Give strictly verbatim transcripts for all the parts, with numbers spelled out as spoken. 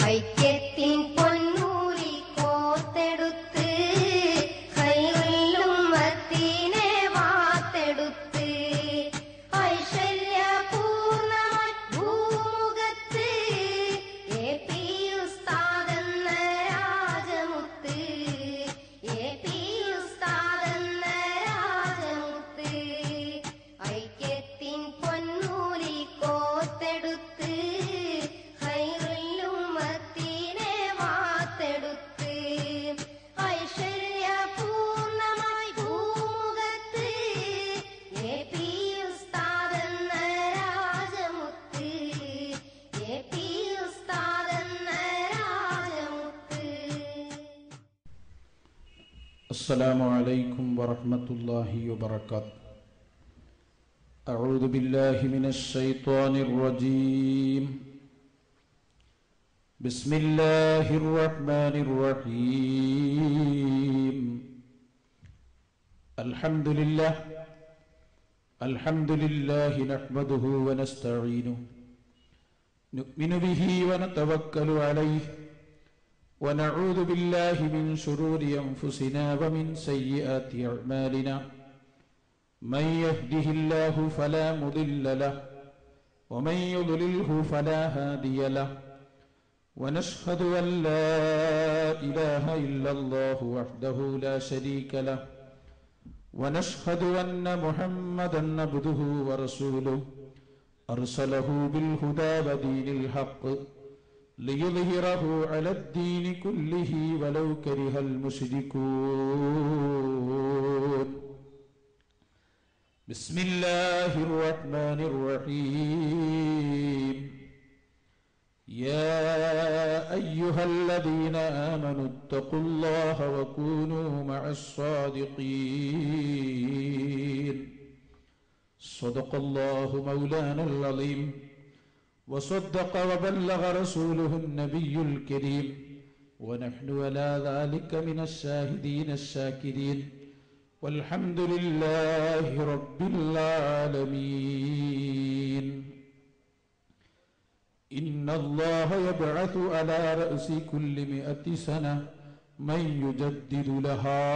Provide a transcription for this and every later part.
ഐക്യത്തിൻ പൊന്നൂരി കോർത്തെടുത്ത് ഖൈറുൽ ഉമ്മത്തിനെ വാർത്തെടുത്ത് ഐശ്വര്യപൂർണ്ണമായി ഭൂമുഖത്ത് എ പി ഉസ്താദെന്ന രാജമുത്ത് എ പി ഉസ്താദെന്ന രാജമുത്ത് ഐക്യത്തിൻ പൊന്നൂരി കോർത്തെടുത്ത് ഖൈറുൽ ഉമ്മത്തിനെ വാർത്തെടുത്ത് ഐശ്വര്യപൂർണ്ണമായി ഭൂമുഖത്ത് എ പി ഉസ്താദെന്ന രാജമുത്ത് എ പി ഉസ്താദെന്ന രാജമുത്ത്. അസ്സലാമു അലൈക്കും വറഹ്മത്തുള്ളാഹി വബറകാതുഹു. അഊദു ബില്ലാഹി മിനശ് ശൈത്വാനിർ റജീം. ബിസ്മില്ലാഹിർ റഹ്മാനിർ റഹീം. അൽഹംദുലില്ലാഹ് അൽഹംദുലില്ലാഹി നഹ്മദുഹു വനസ്തഈനുഹു നുഅ്മിനു ബിഹി വനതവക്കലു അലൈഹി ونعوذ بالله من شرور أنفسنا ومن سيئات أعمالنا من يهده الله فلا مضل له ومن يضلله فلا هادي له ونشهد أن لا إله إلا الله وحده لا شريك له ونشهد أن محمدا عبده ورسوله أرسله بالهدى ودين الحق ليظهره على الدين كله ولو كره المشركون. بسم الله الرحمن الرحيم. يا أيها الذين آمنوا اتقوا الله وكونوا مع الصادقين. صدق الله مولانا العظيم وصدق وبلغ رسوله النبي الكريم ونحن على ذلك من الشاهدين الشاكرين والحمد لله رب العالمين. إن الله يبعث على رأس كل مئة سنة من يجدد لها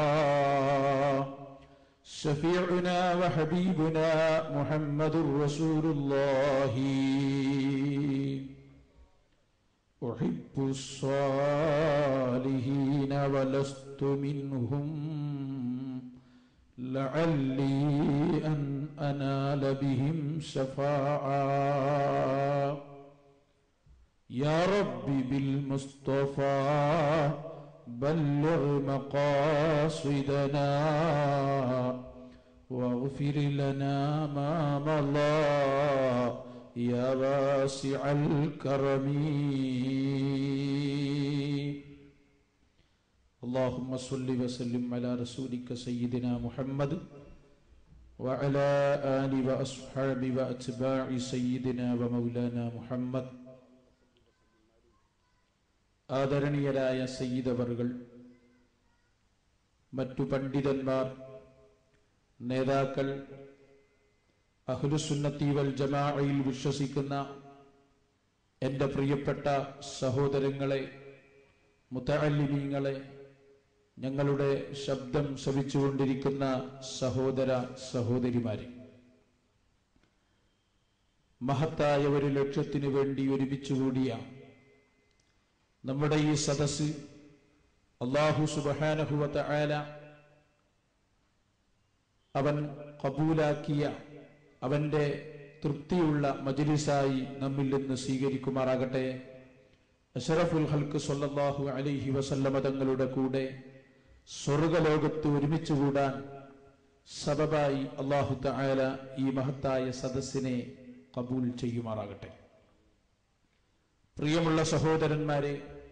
شفيعنا وحبيبنا محمد رسول الله. أحب الصالحين ولست منهم لعلي أن أنال بهم شفاعة. يا رب بالمصطفى بلغ مقاصدنا واغفر لنا ما مضى يا واسع الكرم. اللهم صل وسلم على رسولك سيدنا محمد وعلى آل وأصحاب وأتباع سيدنا ومولانا محمد. ആദരണീയരായ സയ്യിദവറുകൾ, മറ്റു പണ്ഡിതന്മാർ, നേതാക്കൾ, അഹ്ലുസുന്നത്തി വൽ ജമാഅയിൽ വിശ്വസിക്കുന്ന എൻ്റെ പ്രിയപ്പെട്ട സഹോദരങ്ങളെ, മുതഅല്ലിമീങ്ങളെ, ഞങ്ങളുടെ ശബ്ദം ശ്രവിച്ചുകൊണ്ടിരിക്കുന്ന സഹോദര സഹോദരിമാരെ, മഹത്തായ ഒരു ലക്ഷ്യത്തിനു വേണ്ടി ഒരുമിച്ചുകൂടിയ നമ്മുടെ ഈ സദസ്സ് അല്ലാഹു സുബ്ഹാനഹു വ തആല അവൻ കബൂലാക്കിയ അവന്റെ തൃപ്തിയുള്ള മജ്ലിസായി നമ്മിൽ നിന്ന് സ്വീകരിക്കുമാറാകട്ടെ. അഷ്റഫുൽ ഖൽഖ് സ്വല്ലല്ലാഹു അലൈഹി വസല്ലമ തങ്ങളുടെ കൂടെ സ്വർഗ്ഗലോകത്ത് ഒരുമിച്ച് കൂടാൻ സബബായി അല്ലാഹു തആല ഈ മഹത്തായ സദസ്സിനെ കബൂൽ ചെയ്യുമാറാകട്ടെ. പ്രിയമുള്ള സഹോദരന്മാരെ,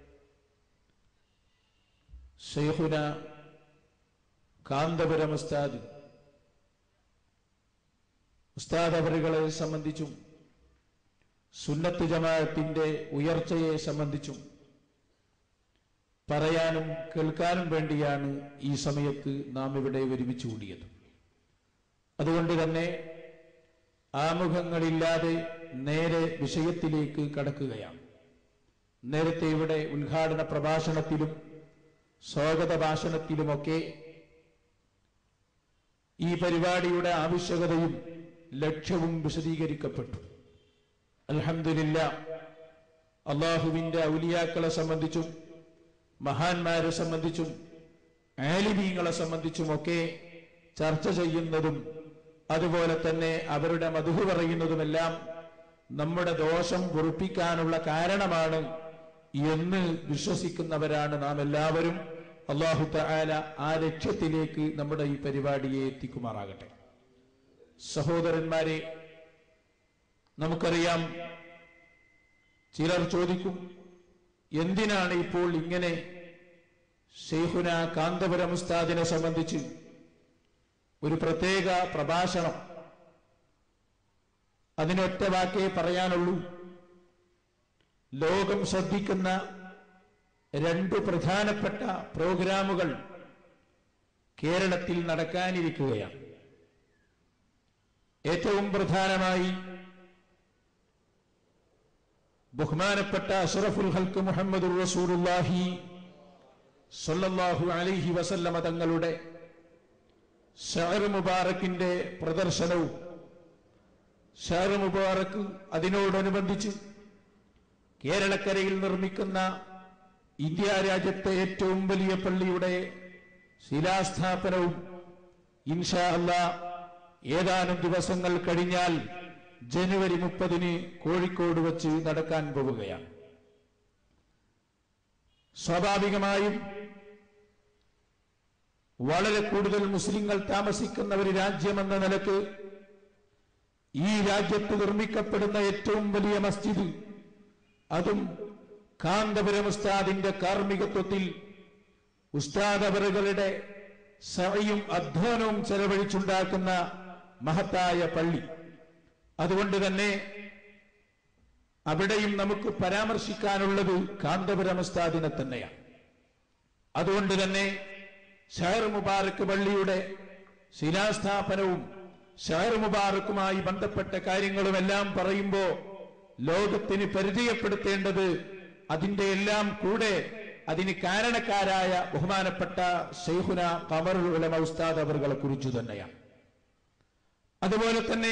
ശൈഖുന കാന്തപുരം ഉസ്താദ് ഉസ്താദ് അവരുകളെ സംബന്ധിച്ചും സുന്നത്ത് ജമാഅത്തിന്റെ ഉയർച്ചയെ സംബന്ധിച്ചും പറയാനും കേൾക്കാനും വേണ്ടിയാണ് ഈ സമയത്ത് നാം ഇവിടെ ഒരുമിച്ച് കൂടിയത്. അതുകൊണ്ട് തന്നെ ആമുഖങ്ങളില്ലാതെ നേരെ വിഷയത്തിലേക്ക് കടക്കുകയാണ്. നേരത്തെ ഇവിടെ ഉദ്ഘാടന പ്രഭാഷണത്തിലും സ്വാഗത ഭാഷണത്തിലുമൊക്കെ ഈ പരിപാടിയുടെ ആവശ്യകതയും ലക്ഷ്യവും വിശദീകരിക്കപ്പെട്ടു. അൽഹംദുലില്ലാഹ്, അള്ളാഹുവിന്റെ ഔലിയാക്കളെ സംബന്ധിച്ചും മഹാന്മാരെ സംബന്ധിച്ചും ആലിമീങ്ങളെ സംബന്ധിച്ചുമൊക്കെ ചർച്ച ചെയ്യുന്നതും അതുപോലെ തന്നെ അവരുടെ മദ്ഹ് പറയുന്നതുമെല്ലാം നമ്മുടെ ദോഷം പൊറുപ്പിക്കാനുള്ള കാരണമാണ് എന്ന് വിശ്വസിക്കുന്നവരാണ് നാം എല്ലാവരും. അല്ലാഹു തആല ആ ലക്ഷ്യത്തിലേക്ക് നമ്മുടെ ഈ പരിപാടിയെ എത്തിക്കുമാറാകട്ടെ. സഹോദരന്മാരെ, നമുക്കറിയാം, ചിലർ ചോദിക്കും, എന്തിനാണ് ഇപ്പോൾ ഇങ്ങനെ ശൈഖുന കാന്തപുരം ഉസ്താദിനെ സംബന്ധിച്ച് ഒരു പ്രത്യേക പ്രഭാഷണം? അതിനൊറ്റ വാക്കേ പറയാനുള്ളൂ. ലോകം ശ്രദ്ധിക്കുന്ന രണ്ട് പ്രധാനപ്പെട്ട പ്രോഗ്രാമുകൾ കേരളത്തിൽ നടക്കാനിരിക്കുകയാണ്. ഏറ്റവും പ്രധാനമായി ബഹുമാനപ്പെട്ട അഷ്റഫുൽ ഖൽഖ് മുഹമ്മദുർ റസൂലുള്ളാഹി സ്വല്ലല്ലാഹു അലൈഹി വസല്ലമ തങ്ങളുടെ ശഅർ മുബാറക്കിന്റെ പ്രദർശനവും ശഅർ മുബാറക്ക് അതിനോടനുബന്ധിച്ച് കേരളക്കരയിൽ നിർമ്മിക്കുന്ന ഇന്ത്യ രാജ്യത്തെ ഏറ്റവും വലിയ പള്ളിയുടെ ശിലാസ്ഥാപനവും ഇൻഷാ അല്ലാഹ് ഏതാനും ദിവസങ്ങൾ കഴിഞ്ഞാൽ ജനുവരി മുപ്പതിന് കോഴിക്കോട് വച്ച് നടക്കാൻ പോവുകയാണ്. സ്വാഭാവികമായും വളരെ കൂടുതൽ മുസ്ലിങ്ങൾ താമസിക്കുന്ന ഒരു രാജ്യമെന്ന നിലക്ക് ഈ രാജ്യത്ത് നിർമ്മിക്കപ്പെടുന്ന ഏറ്റവും വലിയ മസ്ജിദ്, അതും കാന്തപുരം ഉസ്താദിന്റെ കാർമ്മികത്വത്തിൽ ഉസ്താദ് അവറുകളുടെ സഅയും അധ്വാനവും ചെലവഴിച്ചുണ്ടാക്കുന്ന മഹത്തായ പള്ളി, അതുകൊണ്ട് തന്നെ അവിടെയും നമുക്ക് പരാമർശിക്കാനുള്ളത് കാന്തപുരം ഉസ്താദിനെ തന്നെയാണ്. അതുകൊണ്ട് തന്നെ ശഅർ മുബാറക്ക് പള്ളിയുടെ ശിലാസ്ഥാപനവും ശഅർ മുബാറക്കുമായി ബന്ധപ്പെട്ട കാര്യങ്ങളുമെല്ലാം പറയുമ്പോൾ ലോകത്തിന് പരിചയപ്പെടുത്തേണ്ടത് അതിന്റെ എല്ലാം കൂടെ അതിന് കാരണക്കാരായ ബഹുമാനപ്പെട്ട ശൈഖുന ഖമറുൽ ഉലമ ഉസ്താദ് അവറുകളെ കുറിച്ചു തന്നെയാണ്. അതുപോലെ തന്നെ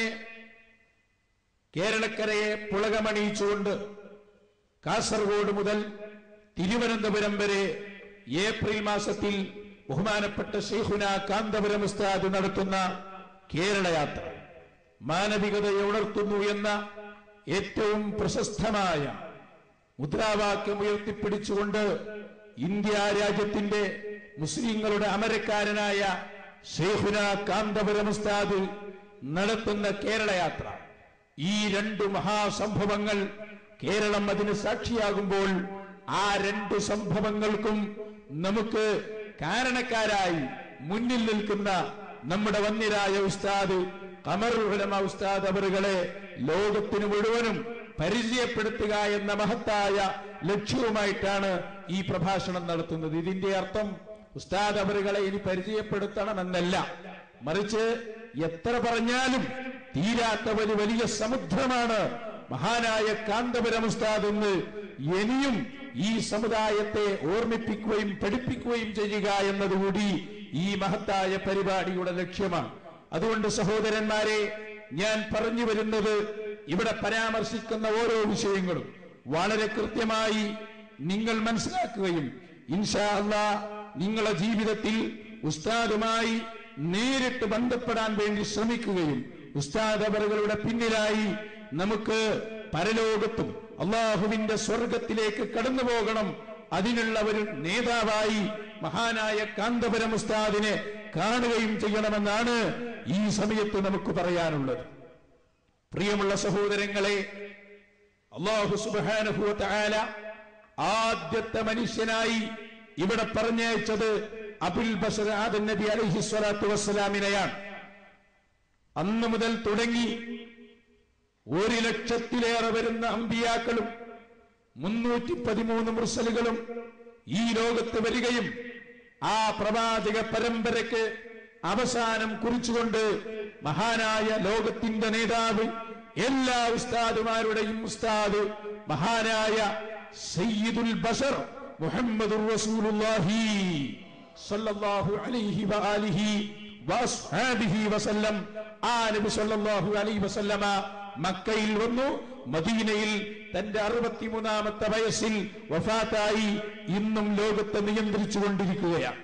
കേരളക്കരയെ പുളകമണിയിച്ചുകൊണ്ട് കാസർഗോഡ് മുതൽ തിരുവനന്തപുരം വരെ ഏപ്രിൽ മാസത്തിൽ ബഹുമാനപ്പെട്ട ശൈഖുന കാന്തപുരം ഉസ്താദ് നടത്തുന്ന കേരള യാത്ര മാനവികതയെ ഉണർത്തുന്നു എന്ന ഏറ്റവും പ്രശസ്തമായ മുദ്രാവാക്യം ഉയർത്തിപ്പിടിച്ചുകൊണ്ട് ഇന്ത്യ രാജ്യത്തിന്റെ മുസ്ലിങ്ങളുടെ അമരക്കാരനായ ശൈഖുന കാന്തപുരം ഉസ്താദ് നടത്തുന്ന കേരള യാത്ര, ഈ രണ്ടു മഹാസംഭവങ്ങൾ കേരളം അതിന് സാക്ഷിയാകുമ്പോൾ ആ രണ്ട് സംഭവങ്ങൾക്കും നമുക്ക് കാരണക്കാരായി മുന്നിൽ നിൽക്കുന്ന നമ്മുടെ വന്യരായ ഉസ്താദ് ഖമറുൽ ഉലമ ഉസ്താദ് അവറുകളെ ലോകത്തിന് മുഴുവനും പരിചയപ്പെടുത്തുക എന്ന മഹത്തായ ലക്ഷ്യവുമായിട്ടാണ് ഈ പ്രഭാഷണം നടത്തുന്നത്. ഇതിന്റെ അർത്ഥം ഉസ്താദ് അവറുകളെ ഇനി പരിചയപ്പെടുത്തണമെന്നല്ല, മറിച്ച് എത്ര പറഞ്ഞാലും തീരാത്ത ഒരു വലിയ സമുദ്രമാണ് മഹാനായ കാന്തപുരം ഉസ്താദ് എന്ന് ഇനിയും ഈ സമുദായത്തെ ഓർമ്മിപ്പിക്കുകയും പഠിപ്പിക്കുകയും ചെയ്യുക എന്നതുകൂടി ഈ മഹത്തായ പരിപാടിയുടെ ലക്ഷ്യമാണ്. അതുകൊണ്ട് സഹോദരന്മാരെ, ഞാൻ പറഞ്ഞു വരുന്നത്, ഇവിടെ പരാമർശിക്കുന്ന ഓരോ വിഷയങ്ങളും വളരെ കൃത്യമായി നിങ്ങൾ മനസ്സിലാക്കുകയും ഇൻഷാ അല്ലാഹ് നിങ്ങളുടെ ജീവിതത്തിൽ ഉസ്താദുമായി നേരിട്ട് ബന്ധപ്പെടാൻ വേണ്ടി ശ്രമിക്കുകയും ഉസ്താദ് അവറുകളുടെ പിന്നിലായി നമുക്ക് പരലോകത്തും അള്ളാഹുവിന്റെ സ്വർഗത്തിലേക്ക് കടന്നു പോകണം, അതിനുള്ള ഒരു നേതാവായി മഹാനായ കാന്തപുരം ഉസ്താദിനെ കാണുകയും ചെയ്യണമെന്നാണ് ഈ സമയത്ത് നമുക്ക് പറയാനുള്ളത്. പ്രിയമുള്ള സഹോദരങ്ങളെ, അല്ലാഹു സുബ്ഹാനഹു വ തആല ആദ്യത്തെ മനുഷ്യനായി ഇവിടെ പറഞ്ഞയച്ചത് അബുൽ ബശർ ആദം നബി അലൈഹി സ്വലാത്തു വസ്സലാമിനെയാണ്. അന്ന് മുതൽ തുടങ്ങി ഒരു ലക്ഷത്തിലേറെ വരുന്ന അമ്പിയാക്കളും മുന്നൂറ്റി പതിമൂന്ന് മുർസലുകളും ഈ ലോകത്ത് വരികയും ആ പ്രവാചക പരമ്പരയ്ക്ക് അവസാനം കുറിച്ചുകൊണ്ട് മഹാനായ ലോകത്തിന്റെ നേതാവ്, എല്ലാ ഉസ്താദുമാരുടെയും ഉസ്താദ്, മഹാനായ സയ്യിദുൽ ബശർ മുഹമ്മദുർ റസൂലുള്ളാഹി സല്ലല്ലാഹു അലൈഹി വആലിഹി വഅസ്ഹാബിഹി വസല്ലം. ആ നബി സല്ലല്ലാഹു അലൈഹി വസല്ലമ മക്കയിൽ വന്നു, മദീനയിൽ തന്റെ അറുപത്തിമൂന്നാമത്തെ വയസ്സിൽ വഫാത്തായി. ഇന്നും ലോകത്തെ നിയന്ത്രിച്ചു കൊണ്ടിരിക്കുകയാണ്.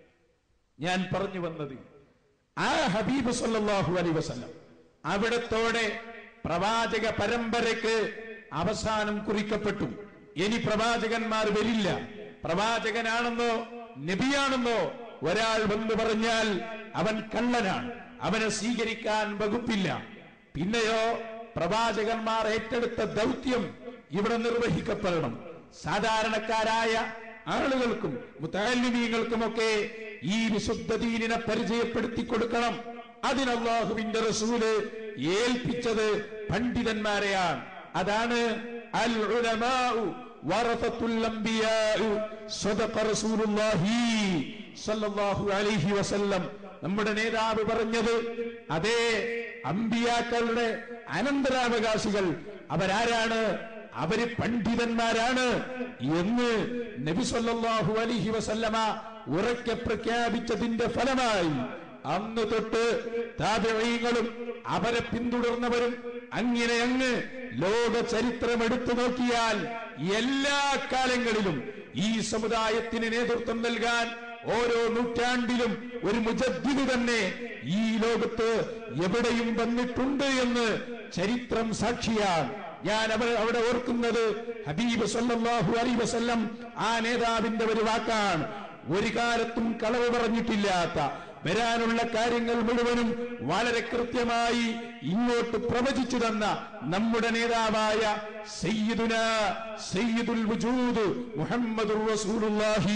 ഞാൻ പറഞ്ഞു വന്നത്, ആ ഹബീബ് സല്ലല്ലാഹു അലൈഹി വസല്ലം അവിടത്തോടെ പ്രവാചക പരമ്പരയ്ക്ക് അവസാനം കുറിക്കപ്പെട്ടു. ഇനി പ്രവാചകന്മാർ വരില്ല. പ്രവാചകനാണെന്നോ നബിയാണെന്നോ ഒരാൾ വന്നു പറഞ്ഞാൽ അവൻ കള്ളനാണ്, അവനെ സ്വീകരിക്കാൻ വകുപ്പില്ല. പിന്നെയോ പ്രവാചകന്മാർ ഏറ്റെടുത്ത ദൗത്യം ഇവിടെ നിർവഹിക്കപ്പെടണം. സാധാരണക്കാരായ ആളുകൾക്കും മുതഅല്ലിമീങ്ങൾക്കുമൊക്കെ ഈ വിശുദ്ധ ദീനിനെ പരിചയപ്പെടുത്തി കൊടുക്കണം. അതിന് അല്ലാഹുവിന്റെ റസൂല് ഏൽപ്പിച്ചത് പണ്ഡിതന്മാരെയാണ്. അതാണ് അൽ ഉലമാഉ വറസത്തുൽ അംബിയാഉ സദഖ റസൂലുള്ളാഹി സല്ലല്ലാഹു അലൈഹി വസല്ലം. നമ്മുടെ നേതാവ് പറഞ്ഞത്, അതേ അമ്പിയാക്കളുടെ അനന്തരാവകാശികൾ അവരാരാണ്? അവര് പണ്ഡിതന്മാരാണ് എന്ന് നബി സല്ലല്ലാഹു അലൈഹി വസല്ലമ ഉറക്കെ പ്രഖ്യാപിച്ചതിന്റെ ഫലമായി അന്ന് തൊട്ട് താബിഈങ്ങളും അവരെ പിന്തുടർന്നവരും അങ്ങനെ അങ്ങ് ലോക ചരിത്രം എടുത്തു നോക്കിയാൽ എല്ലാ കാലങ്ങളിലും ഈ സമുദായത്തിന് നേതൃത്വം നൽകാൻ ഓരോ നൂറ്റാണ്ടിലും ഒരു മുജദ്ദിദ് തന്നെ ഈ ലോകത്ത് എവിടെയും വന്നിട്ടുണ്ട് എന്ന് ചരിത്രം സാക്ഷിയാണ്. ഞാൻ അവർ അവിടെ ഓർക്കുന്നത് ഹബീബ് സല്ലല്ലാഹു അലൈഹി വസല്ലം ആ നേതാവിന്റെ ഒരു വാക്കാണ്. ഒരു കാലത്തും കളവ് പറഞ്ഞിട്ടില്ലാത്ത, വരാനുള്ള കാര്യങ്ങൾ മുഴുവനും വളരെ കൃത്യമായി ഇങ്ങോട്ട് പ്രവചിച്ചു തന്ന നമ്മുടെ നേതാവായ സയ്യിദുനാ സയ്യിദുൽ വജൂദ് മുഹമ്മദുർ റസൂലുള്ളാഹി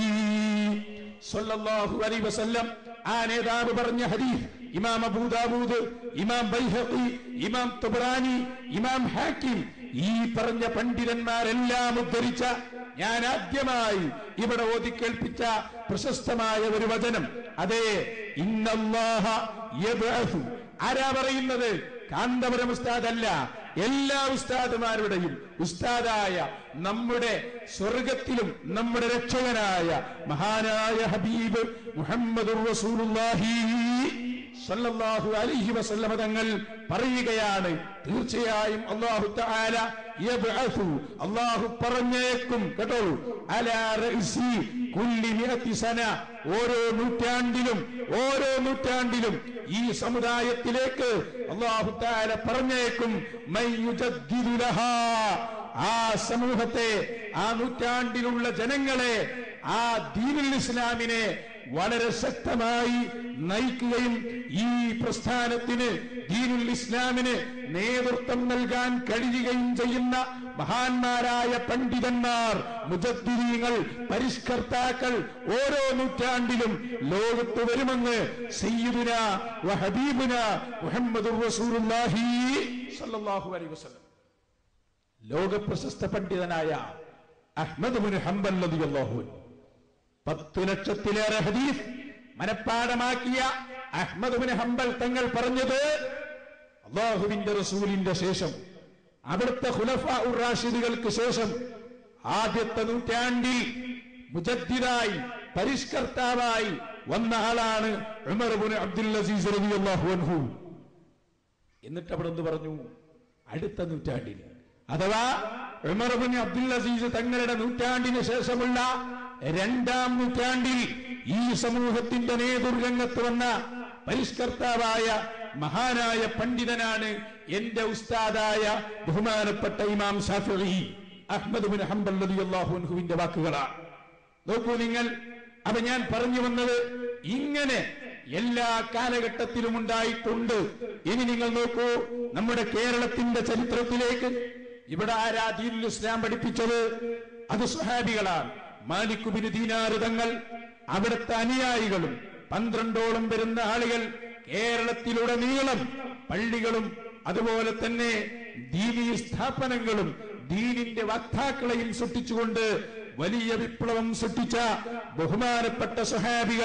സല്ലല്ലാഹു അലൈഹി വസല്ലം ആ നേതാവ് പറഞ്ഞ ഹദീസ് ഇമാം അബൂ ദാവൂദ്, ഇമാം ബൈഹഖി, ഇമാം തബറാനി, ഇമാം ഹാക്കിം, ഈ പറഞ്ഞ പണ്ഡിതന്മാരെല്ലാം ഉദ്ധരിച്ച, ഞാൻ ആദ്യമായി ഇവിടെ ഓതിക്കേൽപ്പിച്ച പ്രശസ്തമായ ഒരു വചനം, അതേ ഇന്നല്ലാഹ യബ്അസു. ആരാ പറയുന്നത്? കാന്തപുരം ഉസ്താദല്ല, എല്ലാ ഉസ്താദുമാരുടെയും ഉസ്താദായ നമ്മുടെ സ്വർഗത്തിലും നമ്മുടെ രക്ഷകനായ മഹാനായ ഹബീബ് മുഹമ്മദുർ റസൂലുള്ളാഹി സല്ലല്ലാഹു അലൈഹി വസല്ലമ തങ്ങൾ പറയുകയാണ്, തീർച്ചയായും അല്ലാഹു തആല യബ്അസു, അല്ലാഹു പറഞ്ഞേക്കും, കേട്ടോ, അലാ റഅസി കുല്ലി മിഅത്തി സന, ഓരോ നൂറ്റാണ്ടിലും ഓരോ നൂറ്റാണ്ടിലും ഈ സമുദായത്തിലേക്ക് അല്ലാഹു തആല പറഞ്ഞേക്കും മൻ യുജദ്ദിദു ലഹാ, ആ സമൂഹത്തെ, ആ നൂറ്റാണ്ടിലുള്ള ജനങ്ങളെ, ആ ദീനുൽ ഇസ്ലാമിനെ വളരെ ശക്തമായി നയിക്കുകയും ഈ പ്രസ്ഥാനത്തിന്, ദീനുൽ ഇസ്ലാമിന് നേതൃത്വം നൽകാൻ കഴിയുകയും ചെയ്യുന്ന മഹാന്മാരായ പണ്ഡിതന്മാർ, മുജദ്ദിദീങ്ങൾ, പരിഷ്കർത്താക്കൾ ഓരോ നൂറ്റാണ്ടിലും ലോകത്ത് വരുമെന്ന് സയ്യിദുനാ വ ഹബീബുനാ മുഹമ്മദുർ റസൂലുള്ളാഹി സ്വല്ലല്ലാഹു അലൈഹി വസല്ലം. ലോക പ്രശസ്ത പണ്ഡിതനായ അഹ്മദ് ഇബ്നു ഹംബൽ റളിയല്ലാഹു അൻഹു പത്തു ലക്ഷത്തിലേറെ ഹദീസ് മനഃപ്പാഠമാക്കിയ അഹ്മദ് ഇബ്നു ഹംബൽ തങ്ങൾ പറഞ്ഞത്, അല്ലാഹുവിന്റെ റസൂലിന്റെ ശേഷം, അവിടുത്തെ ഖുലഫാഉർ റാഷിദുകൾക്ക് ശേഷം ആദ്യത്തെ നൂറ്റാണ്ടിൽ മുജദ്ദിദായി, പരിഷ്കർത്താവായി വന്ന ആളാണ് ഉമർ ഇബ്നു അബ്ദുൽ അസീസ് റളിയല്ലാഹു അൻഹു. എന്നിട്ട് അവിടെ എന്ത് പറഞ്ഞു? അടുത്ത നൂറ്റാണ്ടിൽ, അഥവാ ഉമർ ഇബ്നു അബ്ദുൽ അസീസ് തങ്ങളുടെ നൂറ്റാണ്ടിന് ശേഷമുള്ള രണ്ടാം നൂറ്റാണ്ടിൽ ഈ സമൂഹത്തിന്റെ നേതൃരംഗത്ത് വന്ന പരിഷ്കർത്താവായ മഹാനായ പണ്ഡിതനാണ് എന്റെ ഉസ്താദായ ബഹുമാനപ്പെട്ട ഇമാം ശാഫിഈ അഹ്മദ് ഇബ്നു ഹംബൽ റളിയല്ലാഹു അൻഹുവിന്റെ വാക്കുകളാണ്. നോക്കൂ നിങ്ങൾ. അപ്പൊ ഞാൻ പറഞ്ഞു വന്നത്, ഇങ്ങനെ എല്ലാ കാലഘട്ടത്തിലും ഉണ്ടായിട്ടുണ്ട്. ഇനി നിങ്ങൾ നോക്കൂ, നമ്മുടെ കേരളത്തിന്റെ ചരിത്രത്തിലേക്ക്. ഇവിടെ ആരാ ദീനുൽ ഇസ്ലാം പഠിപ്പിച്ചത്? അത് സ്വഹാബികളാണ്. മാലിക് ഇബ്നു ദീനാർ തങ്ങൾ, അവിടുത്തെ അനുയായികളും പന്ത്രണ്ടോളം വരുന്ന ആളുകൾ കേരളത്തിലുടനീളം പള്ളികളും അതുപോലെ തന്നെ ദീനീ സ്ഥാപനങ്ങളും ദീനിന്റെ വക്താക്കളെയും സൃഷ്ടിച്ചുകൊണ്ട് വലിയ വിപ്ലവം സൃഷ്ടിച്ച ബഹുമാനപ്പെട്ട സ്വഹാബികൾ,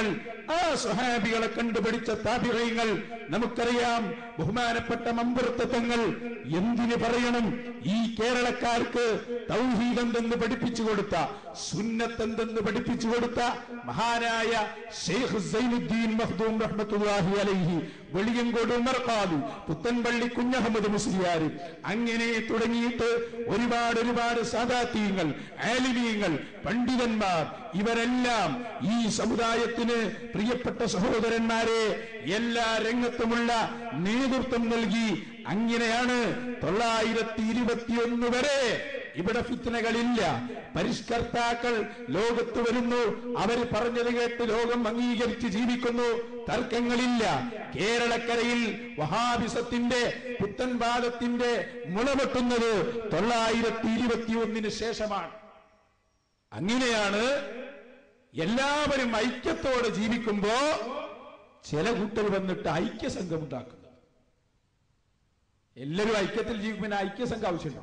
ആ സ്വഹാബികളെ കണ്ടുപിടിച്ച താബിഈങ്ങൾ നമുക്കറിയാം. ബഹുമാനപ്പെട്ട മമ്പുറത്തങ്ങൾ എന്തിനു പറയണം, ഈ കേരളക്കാർക്ക് തൗഹീദ് എന്തെന്ന് പഠിപ്പിച്ചു കൊടുത്ത, സുന്നത്ത് എന്തെന്ന് പഠിപ്പിച്ചു കൊടുത്ത മഹാനായ ശൈഖ് സൈനുദ്ദീൻ മഖ്ദൂം റഹ്മത്തുള്ളാഹി അലൈഹി, വെളിയങ്കോട് ഉമർ ഖാദി, പുത്തൻപള്ളി കുഞ്ഞഹമ്മദ് മുസ്ലിയാർ, അങ്ങനെ തുടങ്ങിയിട്ട് ഒരുപാട് ഒരുപാട് സാദാത്തീങ്ങൾ, ആലിമീങ്ങൾ, പണ്ഡിതന്മാർ, ഇവരെല്ലാം ഈ സമുദായത്തിന് പ്രിയപ്പെട്ട സഹോദരന്മാരെ എല്ലാ രംഗത്തുമുള്ള നേതൃത്വം നൽകി. അങ്ങനെയാണ് തൊള്ളായിരത്തി ഇരുപത്തിയൊന്ന് വരെ ഇവിടെ ഫിത്നകളില്ല. പരിഷ്കർത്താക്കൾ ലോകത്ത് വരുന്നു, അവർ പറഞ്ഞത് കേട്ട് ലോകം അംഗീകരിച്ച് ജീവിക്കുന്നു, തർക്കങ്ങളില്ല. കേരളക്കരയിൽ വഹാബിസത്തിന്റെ പുത്തൻവാദത്തിന്റെ മുളപൊട്ടുന്നത് തൊള്ളായിരത്തി ഇരുപത്തി ഒന്നിന് ശേഷമാണ്. അങ്ങനെയാണ് എല്ലാവരും ഐക്യത്തോടെ ജീവിക്കുമ്പോ ചില കൂട്ടർ വന്നിട്ട് ഐക്യസംഘം ഉണ്ടാക്കുന്നത്. എല്ലാവരും ഐക്യത്തിൽ ജീവിക്കുമ്പോൾ ഐക്യസംഘം ആവശ്യമുണ്ടോ?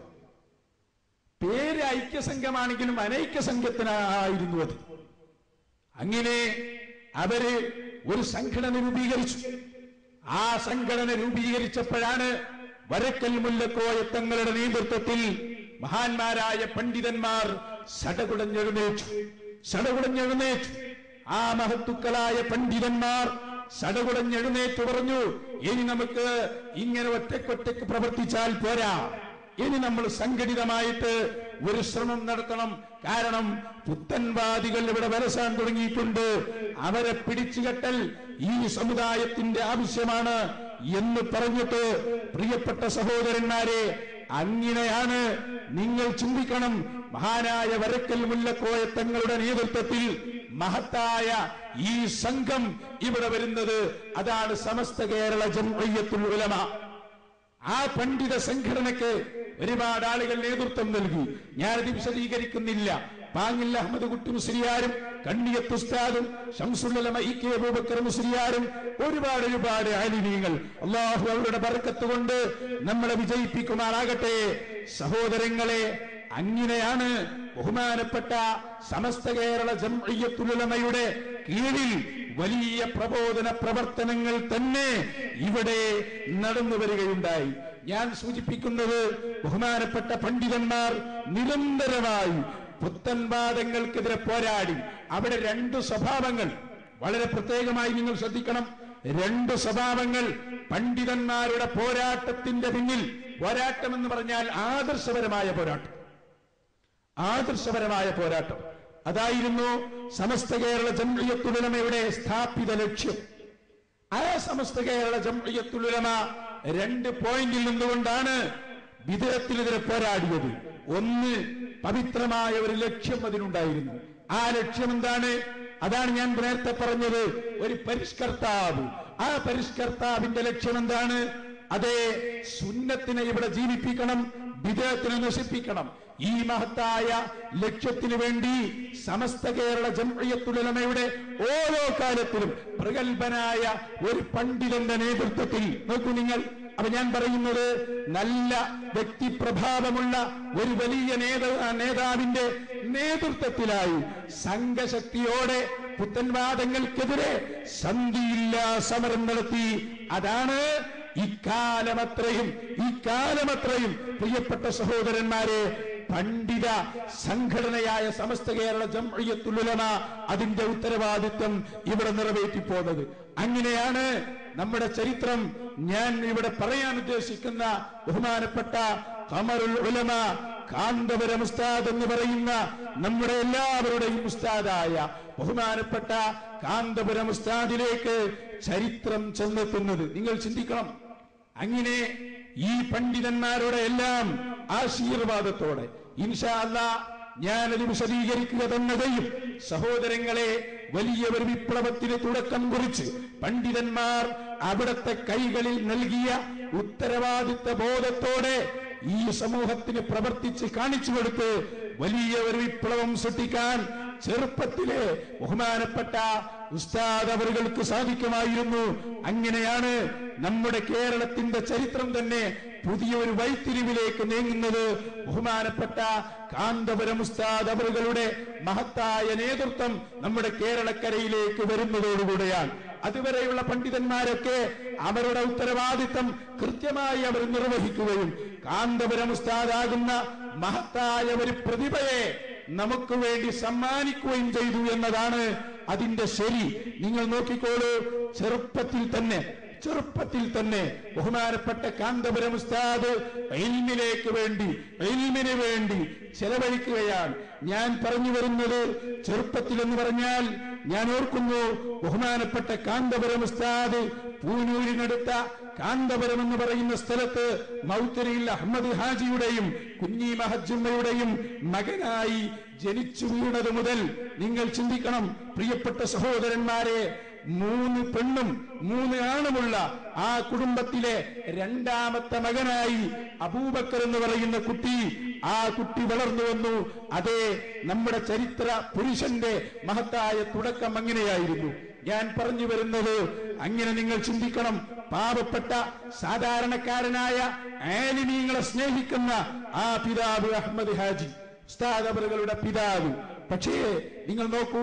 പേര് ഐക്യസംഘമാണെങ്കിലും അനൈക്യസംഘത്തിനായിരുന്നു അത്. അങ്ങനെ അവര് ഒരു സംഘടന രൂപീകരിച്ചു. ആ സംഘടന രൂപീകരിച്ചപ്പോഴാണ് വരക്കൽ മുല്ലക്കോയ തങ്ങളുടെ നേതൃത്വത്തിൽ മഹാന്മാരായ പണ്ഡിതന്മാർ സടകുടഞ്ഞെഴുന്നേറ്റു സടകുടഞ്ഞെഴുന്നേറ്റു ആ മഹത്തുക്കളായ പണ്ഡിതന്മാർ സടകുടഞ്ഞെഴുന്നേറ്റു പറഞ്ഞു, ഇനി നമുക്ക് ഇങ്ങനെ ഒറ്റക്കൊറ്റക്ക് പ്രവർത്തിച്ചാൽ പോരാ, ഇനി നമ്മൾ സംഘടിതമായിട്ട് ഒരു ശ്രമം നടത്തണം. കാരണം പുത്തൻവാദികൾ ഇവിടെ വലസാൻ തുടങ്ങിയിട്ടുണ്ട്, അവരെ പിടിച്ചുകെട്ടൽ ഈ സമുദായത്തിന്റെ ആവശ്യമാണ് എന്ന് പറഞ്ഞിട്ട് പ്രിയപ്പെട്ട സഹോദരന്മാരെ, അങ്ങനെയാണ് നിങ്ങൾ ചിന്തിക്കണം. മഹാനായ വരക്കൽ മുല്ലക്കോയ തങ്ങളുടെ നേതൃത്വത്തിൽ മഹത്തായ ഈ സംഘം ഇവിടെ വരുന്നത്, അതാണ് സമസ്ത കേരള ജംഇയ്യത്തുൽ ഉലമ. ആ പണ്ഡിത സംഘടനയ്ക്ക് ഒരുപാട് ആളുകൾ നേതൃത്വം നൽകി. ഞാനത് വിശദീകരിക്കുന്നില്ല. പാങ്ങിൽ അഹമ്മദ് കുട്ടി മുസ്ലിയാരും കണ്ണിയത്ത് ഉസ്താദും ശംസുൽ ഉലമ ഇ കെ അബൂബക്കർ മുസ്ലിയാരും ഒരുപാട് ഒരുപാട് ആലിമീങ്ങൾ, അല്ലാഹു അവരുടെ ബർക്കത്ത് കൊണ്ട് നമ്മളെ വിജയിപ്പിക്കുമാറാകട്ടെ. സഹോദരങ്ങളെ, അങ്ങനെയാണ് ബഹുമാനപ്പെട്ട സമസ്ത കേരള ജംഇയ്യത്തുൽ ഉലമയുടെ കീഴിൽ വലിയ പ്രബോധന പ്രവർത്തനങ്ങൾ തന്നെ ഇവിടെ നടന്നു വരികയുണ്ടായി. ഞാൻ സൂചിപ്പിക്കുന്നത്, ബഹുമാനപ്പെട്ട പണ്ഡിതന്മാർ നിരന്തരമായി പുത്തൻവാദങ്ങൾക്കെതിരെ പോരാടി. അവിടെ രണ്ട് സ്വഭാവങ്ങൾ വളരെ പ്രത്യേകമായി നിങ്ങൾ ശ്രദ്ധിക്കണം. രണ്ട് സ്വഭാവങ്ങൾ പണ്ഡിതന്മാരുടെ പോരാട്ടത്തിന്റെ പിന്നിൽ. പോരാട്ടം എന്ന് പറഞ്ഞാൽ ആദർശപരമായ പോരാട്ടം, ആദർശപരമായ പോരാട്ടം അതായിരുന്നു സമസ്ത കേരള ജംഇയ്യത്തുൽ ഉലമയുടെ സ്ഥാപിത ലക്ഷ്യം. ആ സമസ്ത കേരള ജംഇയ്യത്തുൽ ഉലമ രണ്ട് പോയിന്റിൽ നിന്നുകൊണ്ടാണ് വിദഗ്ധത്തിനെതിരെ പോരാടിയത്. ഒന്ന്, പവിത്രമായ ഒരു ലക്ഷ്യം അതിനുണ്ടായിരുന്നു. ആ ലക്ഷ്യം എന്താണ്? അതാണ് ഞാൻ നേരത്തെ പറഞ്ഞത്, ഒരു പരിഷ്കർത്താവ്. ആ പരിഷ്കർത്താവിന്റെ ലക്ഷ്യം എന്താണ്? അതേ, സുന്നത്തിനെ ഇവിടെ ജീവിപ്പിക്കണം, ബിദഅത്തിനെ നശിപ്പിക്കണം. ഈ മഹത്തായ ലക്ഷ്യത്തിനു വേണ്ടി സമസ്ത കേരള ജംഇയ്യത്തുൽ ഉലമയുടെ ഓരോ കാലത്തിലും പ്രഗത്ഭനായ ഒരു പണ്ഡിതന്റെ നേതൃത്വത്തിൽ, നോക്കൂ നിങ്ങൾ, അപ്പൊ ഞാൻ പറയുന്നത് നല്ല വ്യക്തിപ്രഭാവമുള്ള ഒരു വലിയ നേതാ നേതാവിന്റെ നേതൃത്വത്തിലായി സംഘശക്തിയോടെ പുത്തൻവാദങ്ങൾക്കെതിരെ സന്ധിയില്ലാ സമരം നടത്തി. അതാണ് ഇക്കാലമത്രയും ഇക്കാലമത്രയും പ്രിയപ്പെട്ട സഹോദരന്മാരെ, പണ്ഡിത സംഘടനയായ സമസ്ത കേരള ജംഇയ്യത്തുൽ ഉലമ അതിന്റെ ഉത്തരവാദിത്വം ഇവിടെ നിറവേറ്റിപ്പോന്നത്. അങ്ങനെയാണ് നമ്മുടെ ചരിത്രം. ഞാൻ ഇവിടെ പറയാൻ ഉദ്ദേശിക്കുന്ന ബഹുമാനപ്പെട്ട ഖമറുൽ ഉലമ കാന്തപുരം ഉസ്താദ് എന്ന് പറയുന്ന നമ്മുടെ എല്ലാവരുടെയും ഉസ്താദായ ബഹുമാനപ്പെട്ട കാന്തപുരം ഉസ്താദിലേക്ക് ചരിത്രം ചെന്നെത്തുന്നത് നിങ്ങൾ ചിന്തിക്കണം. അങ്ങനെ ഈ പണ്ഡിതന്മാരുടെ എല്ലാം ആശീർവാദത്തോടെ ഇൻഷാ അല്ലാഹ് ഞാനത് വിശദീകരിക്കുക തന്നെ ചെയ്യും. സഹോദരങ്ങളെ, വലിയ ഒരു വിപ്ലവത്തിന് തുടക്കം കുറിച്ച് പണ്ഡിതന്മാർ അവിടുത്തെ കൈകളിൽ നൽകിയ ഉത്തരവാദിത്ത ബോധത്തോടെ ഈ സമൂഹത്തിന് പ്രവർത്തിച്ച് കാണിച്ചു കൊടുത്ത് വലിയ ഒരു വിപ്ലവം സൃഷ്ടിക്കാൻ ചെറുപ്പത്തിലെ ബഹുമാനപ്പെട്ട ഉസ്താദ് അവർക്ക് സാധിക്കുമായിരുന്നു. അങ്ങനെയാണ് നമ്മുടെ കേരളത്തിന്റെ ചരിത്രം തന്നെ പുതിയൊരു വഴിത്തിരിവിലേക്ക് നീങ്ങുന്നത്. ബഹുമാനപ്പെട്ട കാന്തപുരം ഉസ്താദ് അവരുടെ മഹത്തായ നേതൃത്വം നമ്മുടെ കേരളക്കരയിലേക്ക് വരുന്നതോടുകൂടെയാണ്. അതുവരെയുള്ള പണ്ഡിതന്മാരൊക്കെ അവരുടെ ഉത്തരവാദിത്തം കൃത്യമായി അവർ നിർവഹിക്കുകയും കാന്തപുരം ഉസ്താദാകുന്ന മഹത്തായ ഒരു പ്രതിഭയെ നമുക്ക് വേണ്ടി സമ്മാനിക്കുകയും ചെയ്തു എന്നതാണ് അതിന്റെ ശരി. നിങ്ങൾ നോക്കിക്കോളൂ, ചെറുപ്പത്തിൽ തന്നെ ചെറുപ്പത്തിൽ തന്നെ ബഹുമാനപ്പെട്ട കാന്തപുരം ഉസ്താദ് ഇൽമിലേക്ക് വേണ്ടി ഇൽമിന് വേണ്ടി ചെലവഴിക്കുകയാണ്. ഞാൻ പറഞ്ഞു വരുന്നത് ചെറുപ്പത്തിൽ എന്ന് പറഞ്ഞാൽ ഞാൻ ഓർക്കുന്നു, ബഹുമാനപ്പെട്ട കാന്തപുരം ഉസ്താദ് പൂനൂരിനടുത്ത കാന്തപുരം എന്ന് പറയുന്ന സ്ഥലത്ത് മൗത്തരിയിൽ അഹമ്മദ് ഹാജിയുടെയും കുഞ്ഞി മഹജുമ്മയുടെയും മകനായി ജനിച്ചു വീണത് മുതൽ നിങ്ങൾ ചിന്തിക്കണം പ്രിയപ്പെട്ട സഹോദരന്മാരെ. മൂന്ന് പെണ്ണും മൂന്ന് ആണുമുള്ള ആ കുടുംബത്തിലെ രണ്ടാമത്തെ മകനായി അബൂബക്കർ എന്ന് പറയുന്ന കുട്ടി ആ കുട്ടി വളർന്നു വന്നു. അതേ, നമ്മുടെ ചരിത്ര പുരുഷന്റെ മഹത്തായ തുടക്കം അങ്ങനെയായിരുന്നു. ഞാൻ പറഞ്ഞു വരുന്നത്, അങ്ങനെ നിങ്ങൾ ചിന്തിക്കണം, പാവപ്പെട്ട സാധാരണക്കാരനായ ആലിമീങ്ങളെ സ്നേഹിക്കുന്ന ആ പിതാവ് അഹമ്മദ് ഹാജി ഉസ്താദ് അവരുടെ പിതാവ്. പക്ഷേ നിങ്ങൾ നോക്കൂ,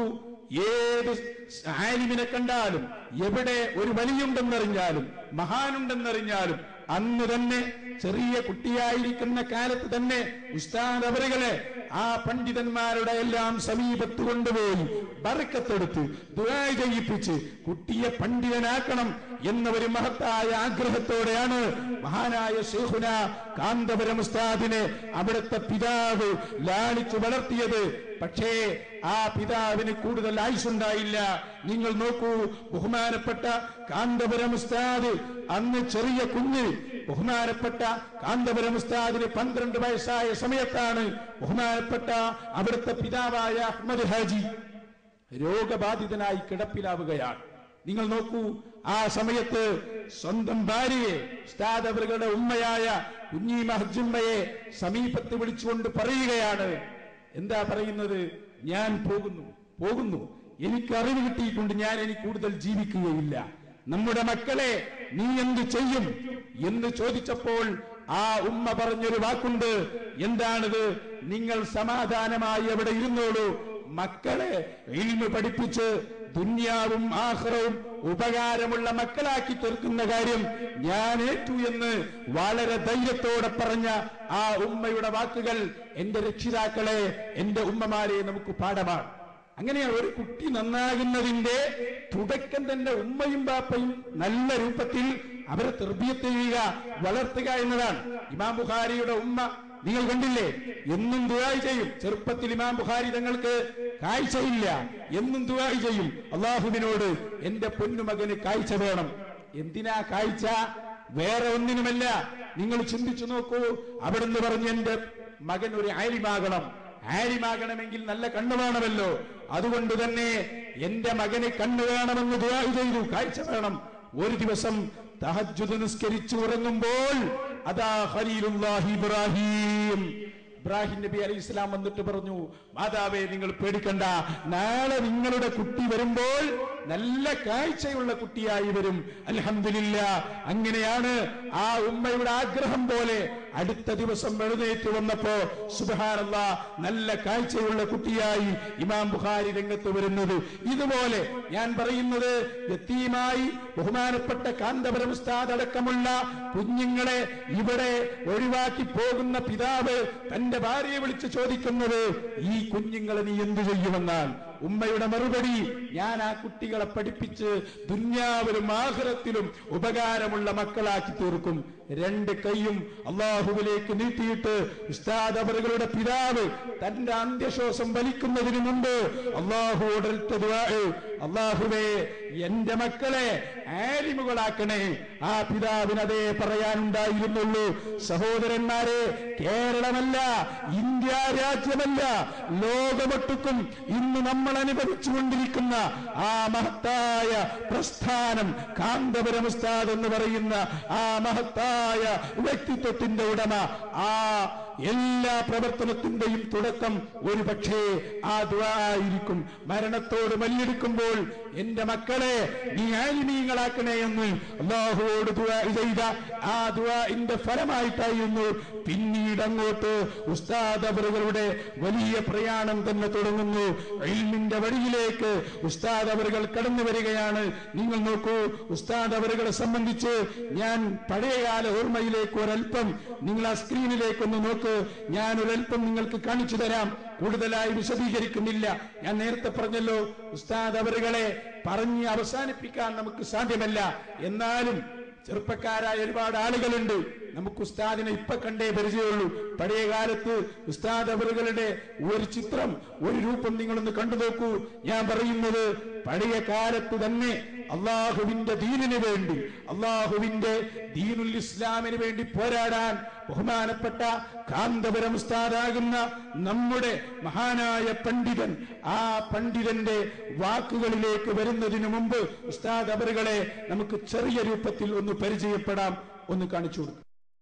ഏത് ആലിമിനെ കണ്ടാലും എവിടെ ഒരു വലിയുണ്ടെന്നറിഞ്ഞാലും മഹാനുണ്ടെന്നറിഞ്ഞാലും അന്ന് തന്നെ ചെറിയ കുട്ടിയായിരിക്കുന്ന കാലത്ത് തന്നെ ഉസ്താദ് അവരുകളെ ആ പണ്ഡിതന്മാരുടെ എല്ലാം സമീപത്ത് കൊണ്ടുപോയി ബർക്കത്തെടുത്ത് ദുആ ചെയ്യിപ്പിച്ച് കുട്ടിയെ പണ്ഡിതനാക്കണം എന്ന ഒരു മഹത്തായ ആഗ്രഹത്തോടെയാണ് മഹാനായ ശൈഖുന കാന്തപുരം ഉസ്താദിനെ അവിടുത്തെ പിതാവ് ലാളിച്ചു വളർത്തിയത്. പക്ഷേ ആ പിതാവിന് കൂടുതൽ ആയുസ്സുണ്ടായില്ല. നിങ്ങൾ നോക്കൂ, ബഹുമാനപ്പെട്ട കാന്തപുരം ഉസ്താദ് അന്ന് ചെറിയ കുഞ്ഞ്, ബഹുമാനപ്പെട്ട കാന്തപുരം ഉസ്താദിന് പന്ത്രണ്ട് വയസ്സായ സമയത്താണ് ബഹുമാനപ്പെട്ട അവിടുത്തെ പിതാവായ അഹമ്മദ് ഹാജി രോഗബാധിതനായി കിടപ്പിലാവുകയാണ്. നിങ്ങൾ നോക്കൂ, ആ സമയത്ത് സ്വന്തം ഭാര്യയെ ഉസ്താദ് അവരുടെ ഉമ്മയായ കുഞ്ഞി മഹജുമ്മയെ സമീപത്ത് വിളിച്ചുകൊണ്ട് പറയുകയാണ്. എന്താ പറയുന്നത്? ഞാൻ പോകുന്നു പോകുന്നു എനിക്ക് അറിവ് കിട്ടിയിട്ടുണ്ട്, ഞാൻ ഇനി കൂടുതൽ ജീവിക്കുകയില്ല. നമ്മുടെ മക്കളെ നീ എന്ത് ചെയ്യും എന്ന് ചോദിച്ചപ്പോൾ ആ ഉമ്മ പറഞ്ഞൊരു വാക്കുണ്ട്. എന്താണിത്? നിങ്ങൾ സമാധാനമായി അവിടെ ഇരുന്നോളൂ, മക്കളെ ഇൽമു പഠിപ്പിച്ച് ദുന്യാവും ആഖിറവും ഉപകാരമുള്ള മക്കളാക്കി തീർക്കുന്ന കാര്യം ഞാൻ ഏറ്റു എന്ന് വളരെ ധൈര്യത്തോടെ പറഞ്ഞ ആ ഉമ്മയുടെ വാക്കുകൾ എന്റെ രക്ഷിതാക്കളെ, എന്റെ ഉമ്മമാരെ നമുക്ക് പാഠമാണ്. അങ്ങനെയാണ് ഒരു കുട്ടി നന്നാകുന്നതിന്റെ തുടക്കം തന്നെ ഉമ്മയും ബാപ്പയും നല്ല രൂപത്തിൽ അവരെ തർബിയത്ത് ചെയ്യുക, വളർത്തുക എന്നതാണ്. ഇമാം ബുഖാരിയുടെ ഉമ്മ നിങ്ങൾ കണ്ടില്ലേ, എന്നും ദുആ ചെയ്യും. ചെറുപ്പത്തിൽ ഇമാം ബുഖാരി തങ്ങൾക്ക് കാഴ്ചയില്ല, എന്നും ദുആ ചെയ്യും അള്ളാഹുവിനോട്, എന്റെ പൊന്നുമകന് കാഴ്ച വേണം. എന്തിനാ കാഴ്ച? വേറെ ഒന്നിനുമല്ല. നിങ്ങൾ ചിന്തിച്ചു നോക്കൂ, അവിടുന്ന് പറഞ്ഞു എന്റെ മകൻ ഒരു ആലിമാകണം. ആലിമാകണമെങ്കിൽ നല്ല കണ്ണ് വേണമല്ലോ. അതുകൊണ്ട് തന്നെ എന്റെ മകന് കണ്ണ് വേണമെന്ന് ദുആ ചെയ്തു, കാഴ്ച വേണം. ഒരു ദിവസം തഹജ്ജുദ് നിസ്കരിച്ചു ഉറങ്ങുമ്പോൾ അതാ ഖലീലുല്ലാഹി ഇബ്രാഹിം ഇബ്രാഹിം നബി അലൈഹി ഇസ്ലാം വന്നിട്ട് പറഞ്ഞു, മാതാവേ നിങ്ങൾ പേടിക്കണ്ട, നാളെ നിങ്ങളുടെ കുട്ടി വരുമ്പോൾ നല്ല കാഴ്ചയുള്ള കുട്ടിയായി വരും. അൽഹംദുലില്ലാ. അങ്ങനെയാണ് ആ ഉമ്മയുടെ ആഗ്രഹം പോലെ അടുത്ത ദിവസം എഴുന്നേറ്റ് വന്നപ്പോ സുബ്ഹാനല്ലാഹ് നല്ല കാഴ്ചയുള്ള കുട്ടിയായി ഇമാം ബുഖാരി രംഗത്ത് വരുന്നത്. ഇതുപോലെ ഞാൻ പറയുന്നത്, യതീമായി ബഹുമാനപ്പെട്ട കാന്തപുരം ഉസ്താദ് അടക്കമുള്ള കുഞ്ഞുങ്ങളെ ഇവിടെ ഒഴിവാക്കി പോകുന്ന പിതാവ് തന്റെ ഭാര്യയെ വിളിച്ച് ചോദിക്കുന്നത്, ഈ കുഞ്ഞുങ്ങളെ നീ എന്തു ചെയ്യുമെന്നാൽ ഉമ്മയുടെ മറുപടി, ഞാൻ ആ കുട്ടികളെ പഠിപ്പിച്ച് ദുന്യാവിലും ആഖിറത്തിലും ഉപകാരമുള്ള മക്കളാക്കി തീർക്കും. രണ്ട് കൈയും അള്ളാഹുവിലേക്ക് നീട്ടിയിട്ട് ഉസ്താദ് അവരുടെ പിതാവ് തന്റെ അന്ത്യശ്വാസം വലിക്കുന്നതിന് മുമ്പ് അള്ളാഹുവോടൊറ്റ ദുആ, അള്ളാഹുവേ എന്റെ മക്കളെ ആലിമുകളാക്കണേ. ആ പിതാവിന് അതേ പറയാനുണ്ടായിരുന്നുള്ളൂ. സഹോദരന്മാരെ, കേരളമല്ല, ഇന്ത്യ രാജ്യമല്ല, ലോകമൊട്ടുക്കും ഇന്ന് നമ്മൾ അനുഭവിച്ചുകൊണ്ടിരിക്കുന്ന ആ മഹത്തായ പ്രസ്ഥാനം, കാന്തപുരം ഉസ്താദ് എന്ന് പറയുന്ന ആ മഹത്തായ വ്യക്തിത്വത്തിന്റെ ഉടമ, ആ എല്ലാ പ്രവർത്തനത്തിന്റെയും തുടക്കം ഒരു പക്ഷേ ആ ദുആ ആയിരിക്കും. മരണത്തോട് മല്ലിടിക്കുമ്പോൾ എന്റെ മക്കളെ നീ ആലിമീങ്ങളാക്കണേ എന്ന് അല്ലാഹുവോട് ദുആ ചെയ്ത ആ ദുആഇന്റെ ഫലമായിട്ടായിരുന്നു പിന്നീട് അങ്ങോട്ട് ഉസ്താദ് അവറുകളുടെ വലിയ പ്രയാണം തന്നെ തുടങ്ങുന്നു. ഇൽമിന്റെ വഴിയിലേക്ക് ഉസ്താദ് അവറുകൾ കടന്നു വരികയാണ്. നിങ്ങൾ നോക്കൂ, ഉസ്താദ് അവറുകളെ സംബന്ധിച്ച് ഞാൻ പഴയകാല ഓർമ്മയിലേക്ക് ഒരൽപ്പം നിങ്ങൾ ആ സ്ക്രീനിലേക്കൊന്ന് നോക്ക്. ഞാൻ ഒരൽപ്പം നിങ്ങൾക്ക് കാണിച്ചു തരാം. കൂടുതലായി വിശദീകരിക്കുന്നില്ല. ഞാൻ നേരത്തെ പറഞ്ഞല്ലോ, ഉസ്താദ് അവറുകളെ പറഞ്ഞ് അവസാനിപ്പിക്കാൻ നമുക്ക് സാധ്യമല്ല. എന്നാലും ചെറുപ്പക്കാരായ ഒരുപാട് ആളുകളുണ്ട്. നമുക്ക് ഉസ്താദിനെ ഇപ്പൊ കണ്ടേ പരിചയമുള്ളൂ. പഴയ കാലത്ത് ഉസ്താദ് അവറുകളുടെ ഒരു ചിത്രം, ഒരു രൂപം നിങ്ങളൊന്ന് കണ്ടു നോക്കൂ. ഞാൻ പറയുന്നത് പഴയ കാലത്ത് തന്നെ അള്ളാഹുവിന്റെ ദീനിന് വേണ്ടി, അള്ളാഹുവിന്റെ ദീനുൽ ഇസ്ലാമിന് വേണ്ടി പോരാടാൻ ബഹുമാനപ്പെട്ട കാന്തപുരം ഉസ്താദാകുന്ന നമ്മുടെ മഹാനായ പണ്ഡിതൻ, ആ പണ്ഡിതന്റെ വാക്കുകളിലേക്ക് വരുന്നതിന് മുമ്പ് ഉസ്താദ് അവറുകളെ നമുക്ക് ചെറിയ രൂപത്തിൽ ഒന്ന് പരിചയപ്പെടാം. ഒന്ന് കാണിച്ചു കൊടുക്കും.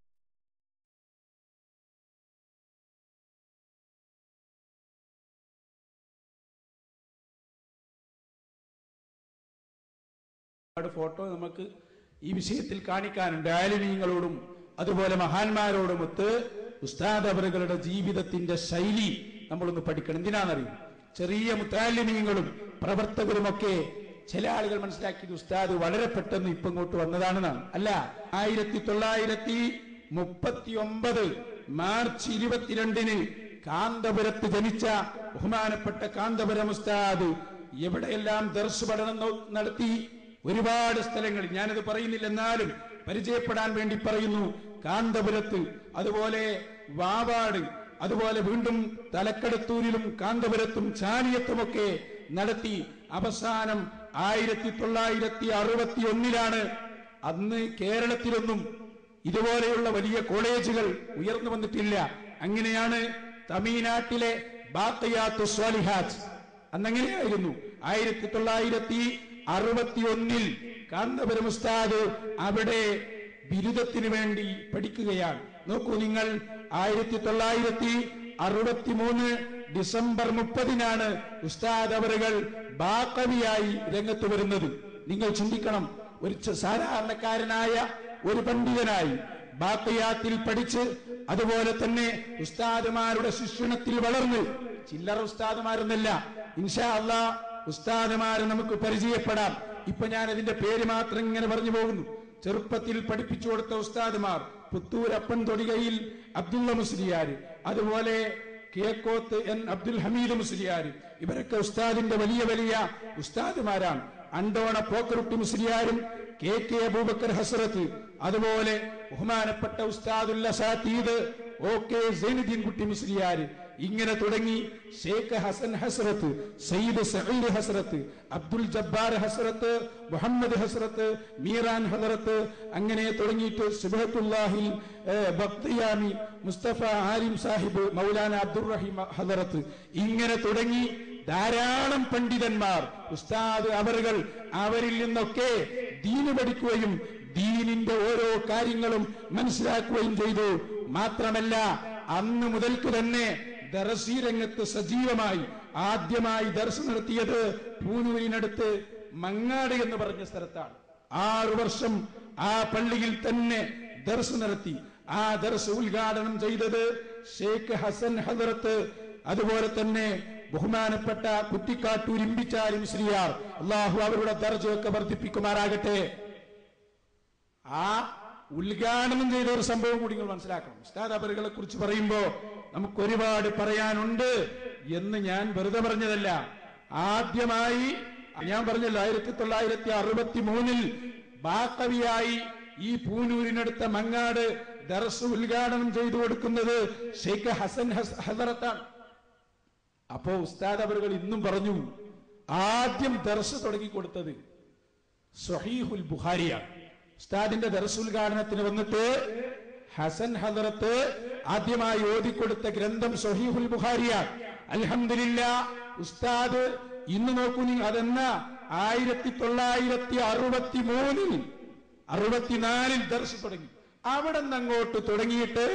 ഫോട്ടോ നമുക്ക് ഈ വിഷയത്തിൽ കാണിക്കാനുണ്ട്. ആലിമീങ്ങളോടും അതുപോലെ മഹാന്മാരോടുമൊത്ത് ഉസ്താദ് അവറുകളുടെ ജീവിതത്തിന്റെ ശൈലി നമ്മളൊന്ന് പഠിക്കണം. എന്തിനാണെന്നറിയും, ചെറിയ മുത്താലിമീങ്ങളും പ്രവർത്തകരുമൊക്കെ ചില ആളുകൾ മനസ്സിലാക്കിയത് ഉസ്താദ് വളരെ പെട്ടെന്ന് ഇപ്പൊ ഇങ്ങോട്ട് വന്നതാണെന്നാണ്. അല്ല, ആയിരത്തി തൊള്ളായിരത്തി മുപ്പത്തി ഒമ്പത് മാർച്ച് ഇരുപത്തിരണ്ടിന് കാന്തപുരത്ത് ജനിച്ച ബഹുമാനപ്പെട്ട കാന്തപുരം ഉസ്താദ് എവിടെയെല്ലാം ദർസ് പഠനം നടത്തി, ഒരുപാട് സ്ഥലങ്ങളിൽ, ഞാനത് പറയുന്നില്ല എന്നാലും പരിചയപ്പെടാൻ വേണ്ടി പറയുന്നു. കാന്തപുരത്ത്, അതുപോലെ വാവാട്, അതുപോലെ വീണ്ടും തലക്കടത്തൂരിലും കാന്തപുരത്തും ചാലിയത്തുമൊക്കെ നടത്തി. അവസാനം ആയിരത്തി തൊള്ളായിരത്തി അറുപത്തി ഒന്നിലാണ്, അന്ന് കേരളത്തിലൊന്നും ഇതുപോലെയുള്ള വലിയ കോളേജുകൾ ഉയർന്നു വന്നിട്ടില്ല. അങ്ങനെയാണ് തമിഴ്നാട്ടിലെ ബാഖിയാത്തു സ്വാലിഹാത്ത്, അന്നങ്ങനെയായിരുന്നു. ആയിരത്തി തൊള്ളായിരത്തി അറുപത്തി ഒന്നിൽ കാന്തപുരം ഉസ്താദ് അവിടെ ബിരുദത്തിന് വേണ്ടി പഠിക്കുകയാണ്. നോക്കൂ നിങ്ങൾ, ആയിരത്തി തൊള്ളായിരത്തി അറുപത്തി മൂന്ന് ഡിസംബർ മുപ്പതിനാണ് ഉസ്താദ് അവറുകൾ ബാഖവിയായി രംഗത്ത് വരുന്നത്. നിങ്ങൾ ചിന്തിക്കണം, ഒരു സാധാരണക്കാരനായ ഒരു പണ്ഡിതനായി ബാഖിയാത്തിൽ പഠിച്ച്, അതുപോലെ തന്നെ ഉസ്താദുമാരുടെ ശിക്ഷണത്തിൽ വളർന്ന്, ചില്ലറ ഉസ്താദുമാരൊന്നല്ല, ഇൻഷാ അല്ലാഹ് ഉസ്താദുമാരെ നമുക്ക് പരിചയപ്പെടാം. ഇപ്പൊ ഞാൻ അതിന്റെ പേര് മാത്രം ഇങ്ങനെ പറഞ്ഞു പോകുന്നു. ചെറുപ്പത്തിൽ പഠിപ്പിച്ചു കൊടുത്ത ഉസ്താദുമാർ, പുത്തൂർ അപ്പൻ തൊടികയിൽ അബ്ദുള്ള മുസ്ലിയാർ, അതുപോലെ കിഴക്കോത്ത് എൻ അബ്ദുൽ ഹമീദ് മുസ്ലിയാർ, ഇവരൊക്കെ ഉസ്താദിന്റെ വലിയ വലിയ ഉസ്താദുമാരാണ്. അണ്ടോണ പോക്കറുട്ടി മുസ്ലിയാരും കെ കെ അബൂബക്കർ ഹസ്രത്ത്, അതുപോലെ ബഹുമാനപ്പെട്ട ഉസ്താദുൽ അസാതീദ് ഒ കെ സൈനുദ്ദീൻ കുട്ടി മുസ്ലിയാർ, ഇങ്ങനെ തുടങ്ങി ഷേഖ് ഹസൻ ഹസ്രത്ത്, സയ്യിദ് സഈദ് ഹസ്രത്ത്, അബ്ദുൽ ജബ്ബാർ ഹസ്രത്ത്, മുഹമ്മദ് ഹസ്രത്ത്, മീറാൻ ഹസ്രത്ത്, അങ്ങനെ തുടങ്ങിയിട്ട് സുബ്ഹത്തുല്ലാഹിൽ ബഖ്തിയാമി, മുസ്തഫ ആലിം സാഹിബ്, മൗലാന അബ്ദുർ റഹീം ഹസ്രത്ത്, ഇങ്ങനെ തുടങ്ങി ധാരാളം പണ്ഡിതന്മാർ ഉസ്താദ് അവറുകൾ അവരിൽ നിന്നൊക്കെ ദീന് പഠിക്കുകയും ദീനിന്റെ ഓരോ കാര്യങ്ങളും മനസ്സിലാക്കുകയും ചെയ്തു. മാത്രമല്ല, അന്ന് മുതൽക്ക് തന്നെ ദർസി രംഗത്ത് സജീവമായി ആദ്യമായി ദർസ് നടത്തിയത് പൂനൂരിനടുത്ത് മങ്ങാട് എന്ന് പറഞ്ഞ സ്ഥലത്താണ്. ആറു വർഷം ആ പള്ളിയിൽ തന്നെ ദർസ് നടത്തി. ആ ദർസ് ഉദ്ഘാടനം ചെയ്തത് ഷേഖ് ഹസൻ ഹദറത്ത്, അതുപോലെ തന്നെ ബഹുമാനപ്പെട്ട കുറ്റിക്കാട്ടൂർ ഇമ്പിച്ചാരി മുസ്ലിയാർ, അള്ളാഹു അവരുടെ ദർജയൊക്കെ വർദ്ധിപ്പിക്കുമാറാകട്ടെ. ആ ഉദ്ഘാടനം ചെയ്ത ഒരു സംഭവം കൂടി നിങ്ങൾ മനസ്സിലാക്കണം. ഉസ്താദ് അവറുകളെ കുറിച്ച് പറയുമ്പോ നമുക്ക് ഒരുപാട് പറയാനുണ്ട് എന്ന് ഞാൻ വെറുതെ പറഞ്ഞതല്ല. ആദ്യമായി ഞാൻ പറഞ്ഞല്ലോ, ആയിരത്തി തൊള്ളായിരത്തി അറുപത്തി മൂന്നിൽ ബാഖവിയായി ഈ പൂനൂരിനടുത്ത മങ്ങാട് ദർസ് ഉദ്ഘാടനം ചെയ്തു കൊടുക്കുന്നത് ഷെയ്ഖ് ഹസൻ ഹദറത്താണ്. അപ്പോ ഉസ്താദ് അവറുകൾ ഇന്നും പറഞ്ഞു, ആദ്യം ദർസ് തുടങ്ങി കൊടുത്തത് സ്വഹീഹുൽ ബുഖാരിയാണ്. ഉസ്താദിന്റെ ദർസ് ഉദ്ഘാടനത്തിന് വന്നിട്ട് ഹസൻ ഹദറത്ത് ആദ്യമായി ഓതിക്കൊടുത്ത ഗ്രന്ഥം സ്വഹീഹുൽ ബുഖാരിയാണ്. അൽഹംദുലില്ലാഹ്, ഉസ്താദ് ഇന്ന് നോക്കൂ നിങ്ങൾ, അതെന്ന ആയിരത്തി തൊള്ളായിരത്തി അറുപത്തി മൂന്നിൽ അറുപത്തിനാലിൽ ദർസ് തുടങ്ങി. അവിടെ നിന്ന് അങ്ങോട്ട് തുടങ്ങിയിട്ട്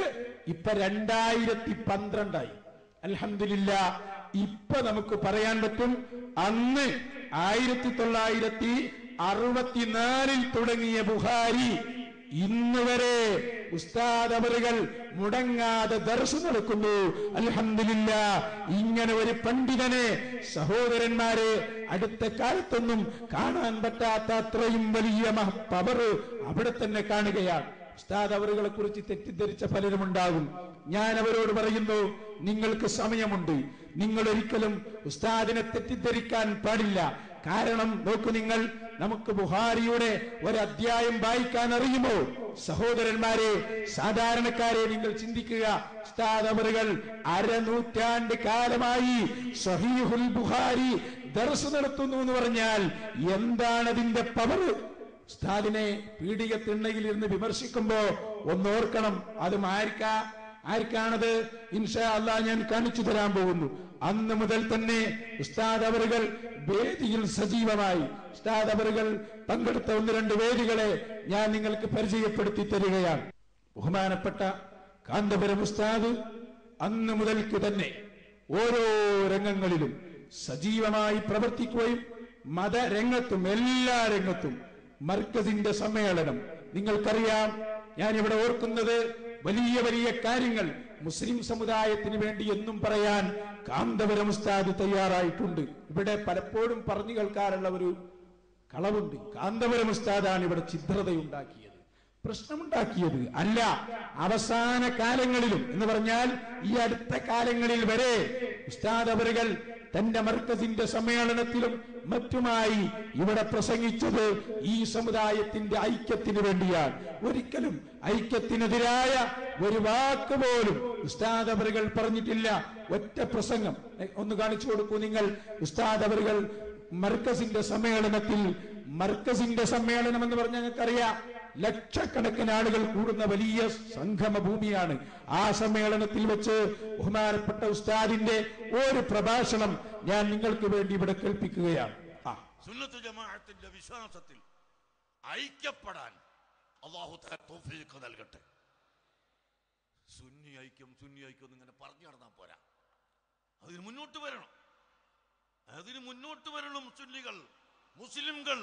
ഇപ്പൊ രണ്ടായിരത്തി പന്ത്രണ്ടായി. അൽഹംദുലില്ലാ. ഇപ്പൊ നമുക്ക് പറയാൻ പറ്റും, അന്ന് ആയിരത്തി തൊള്ളായിരത്തി അറുപത്തിനാലിൽ തുടങ്ങിയ ബുഖാരി ഇന്ന് വരെ ഉസ്താദ് അവറുകൾ മുടങ്ങാതെ ദർസ് നടക്കുന്നു. അൽഹംദുലില്ലാ. ഇങ്ങനെ ഒരു പണ്ഡിതനെ സഹോദരന്മാരെ അടുത്ത കാലത്തൊന്നും കാണാൻ പറ്റാത്ത അത്രയും വലിയ പവർ അവിടെ തന്നെ കാണുകയാണ്. ഉസ്താദ് അവറുകളെ കുറിച്ച് തെറ്റിദ്ധരിച്ച പലരും ഉണ്ടാകും. ഞാൻ അവരോട് പറയുന്നു, നിങ്ങൾക്ക് സമയമുണ്ട്. നിങ്ങൾ ഒരിക്കലും ഉസ്താദിനെ തെറ്റിദ്ധരിക്കാൻ പാടില്ല. കാരണം നോക്കൂ, നിങ്ങൾ നമുക്ക് ബുഖാരിയുടെ ഒരധ്യായം വായിക്കാൻ അറിയുമോ? സഹോദരന്മാരെ, സാധാരണക്കാരെ നിങ്ങൾ ചിന്തിക്കുക. ഉസ്താദ് അവറുകൾ അരനൂറ്റാണ്ട് കാലമായി സ്വഹീഹുൽ ബുഖാരി ദർസ് നടത്തുന്നു എന്ന് പറഞ്ഞാൽ എന്താണ് അതിന്റെ പവർ? ഉസ്താദിനെ പീഡിക തിണ്ണയിൽ ഇരുന്ന് വിമർശിക്കുമ്പോ ഒന്നോർക്കണം, അതും ആർക്കാ ആർക്കാണത്? ഇൻഷാ അല്ലാഹ് ഞാൻ കാണിച്ചു തരാൻ പോകുന്നു. അന്ന് മുതൽ തന്നെ ഉസ്താദ് അവറുകൾ വേദിയിൽ സജീവമായി. ഉസ്താദ് അവറുകൾ പങ്കെടുത്ത ഒന്ന് രണ്ട് വേദികളെ ഞാൻ നിങ്ങൾക്ക് പരിചയപ്പെടുത്തി തരികയാണ്. ബഹുമാനപ്പെട്ട കാന്തപുരം ഉസ്താദ് അന്ന് മുതൽക്ക് തന്നെ ഓരോ രംഗങ്ങളിലും സജീവമായി പ്രവർത്തിക്കുകയും മതരംഗത്തും എല്ലാ രംഗത്തും മർക്കസിന്റെ സമ്മേളനം നിങ്ങൾക്കറിയാം. ഞാൻ ഇവിടെ ഓർക്കുന്നത്, വലിയ വലിയ കാര്യങ്ങൾ മുസ്ലിം സമുദായത്തിന് വേണ്ടി എന്നും പറയാൻ കാന്തപുരം ഉസ്താദ് തയ്യാറായിട്ടുണ്ട്. ഇവിടെ പലപ്പോഴും പറഞ്ഞു കേൾക്കാറുള്ള ഒരു കളവുണ്ട്. കാന്തപുരം ഉസ്താദാണ് ഇവിടെ ഛിദ്രതയുണ്ടാക്കിയത്, പ്രശ്നമുണ്ടാക്കിയത് അല്ല. അവസാന കാലങ്ങളിലും എന്ന് പറഞ്ഞാൽ ഈ അടുത്ത കാലങ്ങളിൽ വരെ ഉസ്താദ് അവറുകൾ തന്റെ മർക്കസിന്റെ സമ്മേളനത്തിലും മറ്റുമായി ഇവിടെ പ്രസംഗിച്ചത് ഈ സമുദായത്തിന്റെ ഐക്യത്തിന് വേണ്ടിയാണ്. ഒരിക്കലും ഐക്യത്തിനെതിരായ ഒരു വാക്ക് പോലും ഉസ്താദ് അവറുകൾ പറഞ്ഞിട്ടില്ല. ഒറ്റ പ്രസംഗം ഒന്ന് കാണിച്ചു കൊടുക്കൂ നിങ്ങൾ. ഉസ്താദ് അവറുകൾ മർക്കസിന്റെ സമ്മേളനത്തിൽ, മർക്കസിന്റെ സമ്മേളനം എന്ന് പറഞ്ഞാൽ ഞങ്ങൾക്കറിയാം, ലക്ഷക്കണക്കിന് ആളുകൾ കൂടുന്ന വലിയ സംഗമ ഭൂമിയാണ്. ആ സമ്മേളനത്തിൽ വെച്ച് ബഹുമാനപ്പെട്ട ഉസ്താദിന്റെ ഒരു പ്രഭാഷണം ഞാൻ നിങ്ങൾക്ക് വേണ്ടി ഇവിടെ കേൾപ്പിക്കുകയാണ്. സുന്നത്ത് ജമാഅത്തിന്റെ വിശ്വാസത്തിൽ ഐക്യപ്പെടാൻ അല്ലാഹു തആല തൗഫീഖ് നൽകട്ടെ. സുന്നി ഐക്യം സുന്നി ഐക്യം ഇങ്ങനെ പറഞ്ഞു നടന്നാൽ പോരാ, അതിന് മുന്നോട്ട് വരണം. അതിന് മുന്നോട്ട് വരണം. സുന്നികൾ, മുസ്ലിംകൾ,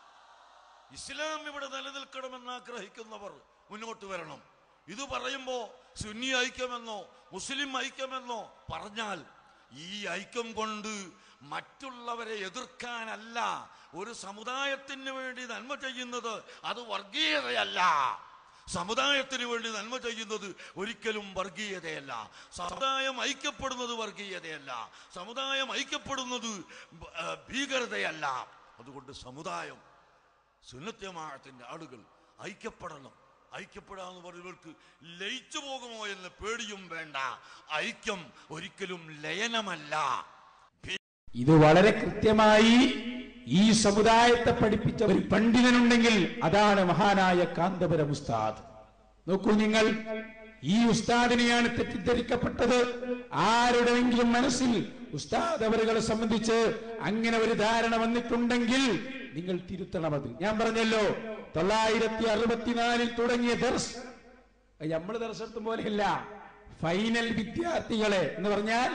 ഇസ്ലാം ഇവിടെ നിലനിൽക്കണമെന്ന് ആഗ്രഹിക്കുന്നവർ മുന്നോട്ട് വരണം. ഇത് പറയുമ്പോ സുന്നി ഐക്യമെന്നോ മുസ്ലിം ഐക്യമെന്നോ പറഞ്ഞാൽ ഈ ഐക്യം കൊണ്ട് മറ്റുള്ളവരെ എതിർക്കാനല്ല. ഒരു സമുദായത്തിന് വേണ്ടി നന്മ ചെയ്യുന്നത് അത് വർഗീയതയല്ല. സമുദായത്തിന് വേണ്ടി നന്മ ചെയ്യുന്നത് ഒരിക്കലും വർഗീയതയല്ല. സമുദായം ഐക്യപ്പെടുന്നത് വർഗീയതയല്ല. സമുദായം ഐക്യപ്പെടുന്നത് ഭീകരതയല്ല. അതുകൊണ്ട് സമുദായം, സുന്നത്ത് ജമാഅത്തിന്റെ ആളുകൾ ഐക്യപ്പെടണം. ഐക്യപ്പെടാന്ന് പറയുന്നവർക്ക് ലയിച്ചു പോകുമോ എന്ന പേടിയും വേണ്ട. ഐക്യം ഒരിക്കലും ലയനമല്ല. ഇത് വളരെ കൃത്യമായി ഈ സമുദായത്തെ പഠിപ്പിച്ച ഒരു പണ്ഡിതനുണ്ടെങ്കിൽ അതാണ് മഹാനായ കാന്തപുരം ഉസ്താദ്. നോക്കൂ നിങ്ങൾ, ഈ ഉസ്താദിനെയാണ് തെറ്റിദ്ധരിക്കപ്പെട്ടത്. ആരുടെയെങ്കിലും മനസ്സിൽ ഉസ്താദ് അവറുകളെ സംബന്ധിച്ച് അങ്ങനെ ഒരു ധാരണ വന്നിട്ടുണ്ടെങ്കിൽ നിങ്ങൾ തിരുത്തണമത്. ഞാൻ പറഞ്ഞല്ലോ, തൊള്ളായിരത്തി അറുപത്തിനാലിൽ തുടങ്ങിയ ദർസ് നമ്മൾ ദർശനത്തും പോലെയല്ല. ഫൈനൽ വിദ്യാർത്ഥികളെ എന്ന് പറഞ്ഞാൽ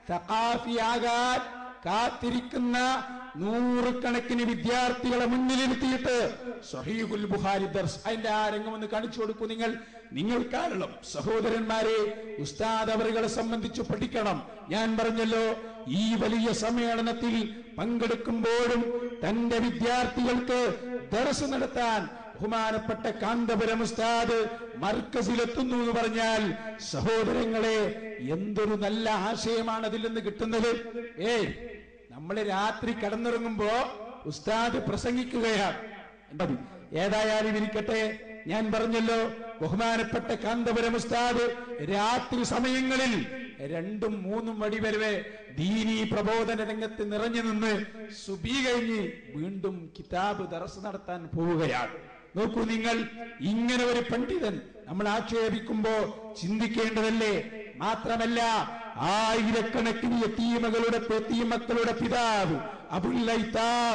സഖാഫിയാകാൻ കാത്തിരിക്കുന്ന നൂറുകണക്കിന് വിദ്യാർത്ഥികളെ മുന്നിലിരുത്തിയിട്ട് സ്വഹീഹുൽ ബുഖാരി ദർസ്, അതിന്റെ ആ രംഗം ഒന്ന് കാണിച്ചു കൊടുക്കൂ നിങ്ങൾ. നിങ്ങൾ കാരണം സഹോദരന്മാരെ, ഉസ്താദ് അവറുകളെ സംബന്ധിച്ച് പഠിക്കണം. ഞാൻ പറഞ്ഞല്ലോ, ഈ വലിയ സമ്മേളനത്തിൽ പങ്കെടുക്കുമ്പോഴും തന്റെ വിദ്യാർത്ഥികൾക്ക് ദർസ് നടത്താൻ ബഹുമാനപ്പെട്ട കാന്തപുരം ഉസ്താദ് മർക്കസിലെത്തുന്നു എന്ന് പറഞ്ഞാൽ സഹോദരങ്ങളെ, എന്തൊരു നല്ല ആശയമാണ് അതിൽ നിന്ന് കിട്ടുന്നത്. ഏയ് നമ്മള് രാത്രി കിടന്നിറങ്ങുമ്പോ ഉസ്താദ് പ്രസംഗിക്കുകയാണ്. ഏതായാലും ഇരിക്കട്ടെ, ഞാൻ പറഞ്ഞല്ലോ, ബഹുമാനപ്പെട്ട കാന്തപുരം ഉസ്താദ് രാത്രി സമയങ്ങളിൽ രണ്ടും മൂന്നും വടി വരെ ദീനീ പ്രബോധന രംഗത്ത് നിറഞ്ഞു നിന്ന് സുബീ കഴിഞ്ഞ് വീണ്ടും കിതാബ് ദർസ് നടത്താൻ പോവുകയാണ്. നോക്കൂ നിങ്ങൾ, ഇങ്ങനെ ഒരു പണ്ഡിതൻ നമ്മൾ ആക്ഷേപിക്കുമ്പോ ചിന്തിക്കേണ്ടതല്ലേ? മാത്രമല്ല, ആയിരക്കണക്കിന് യതീമകളുടെ യതീമക്കളുടെ പിതാവ് അബുൽ ലൈതാം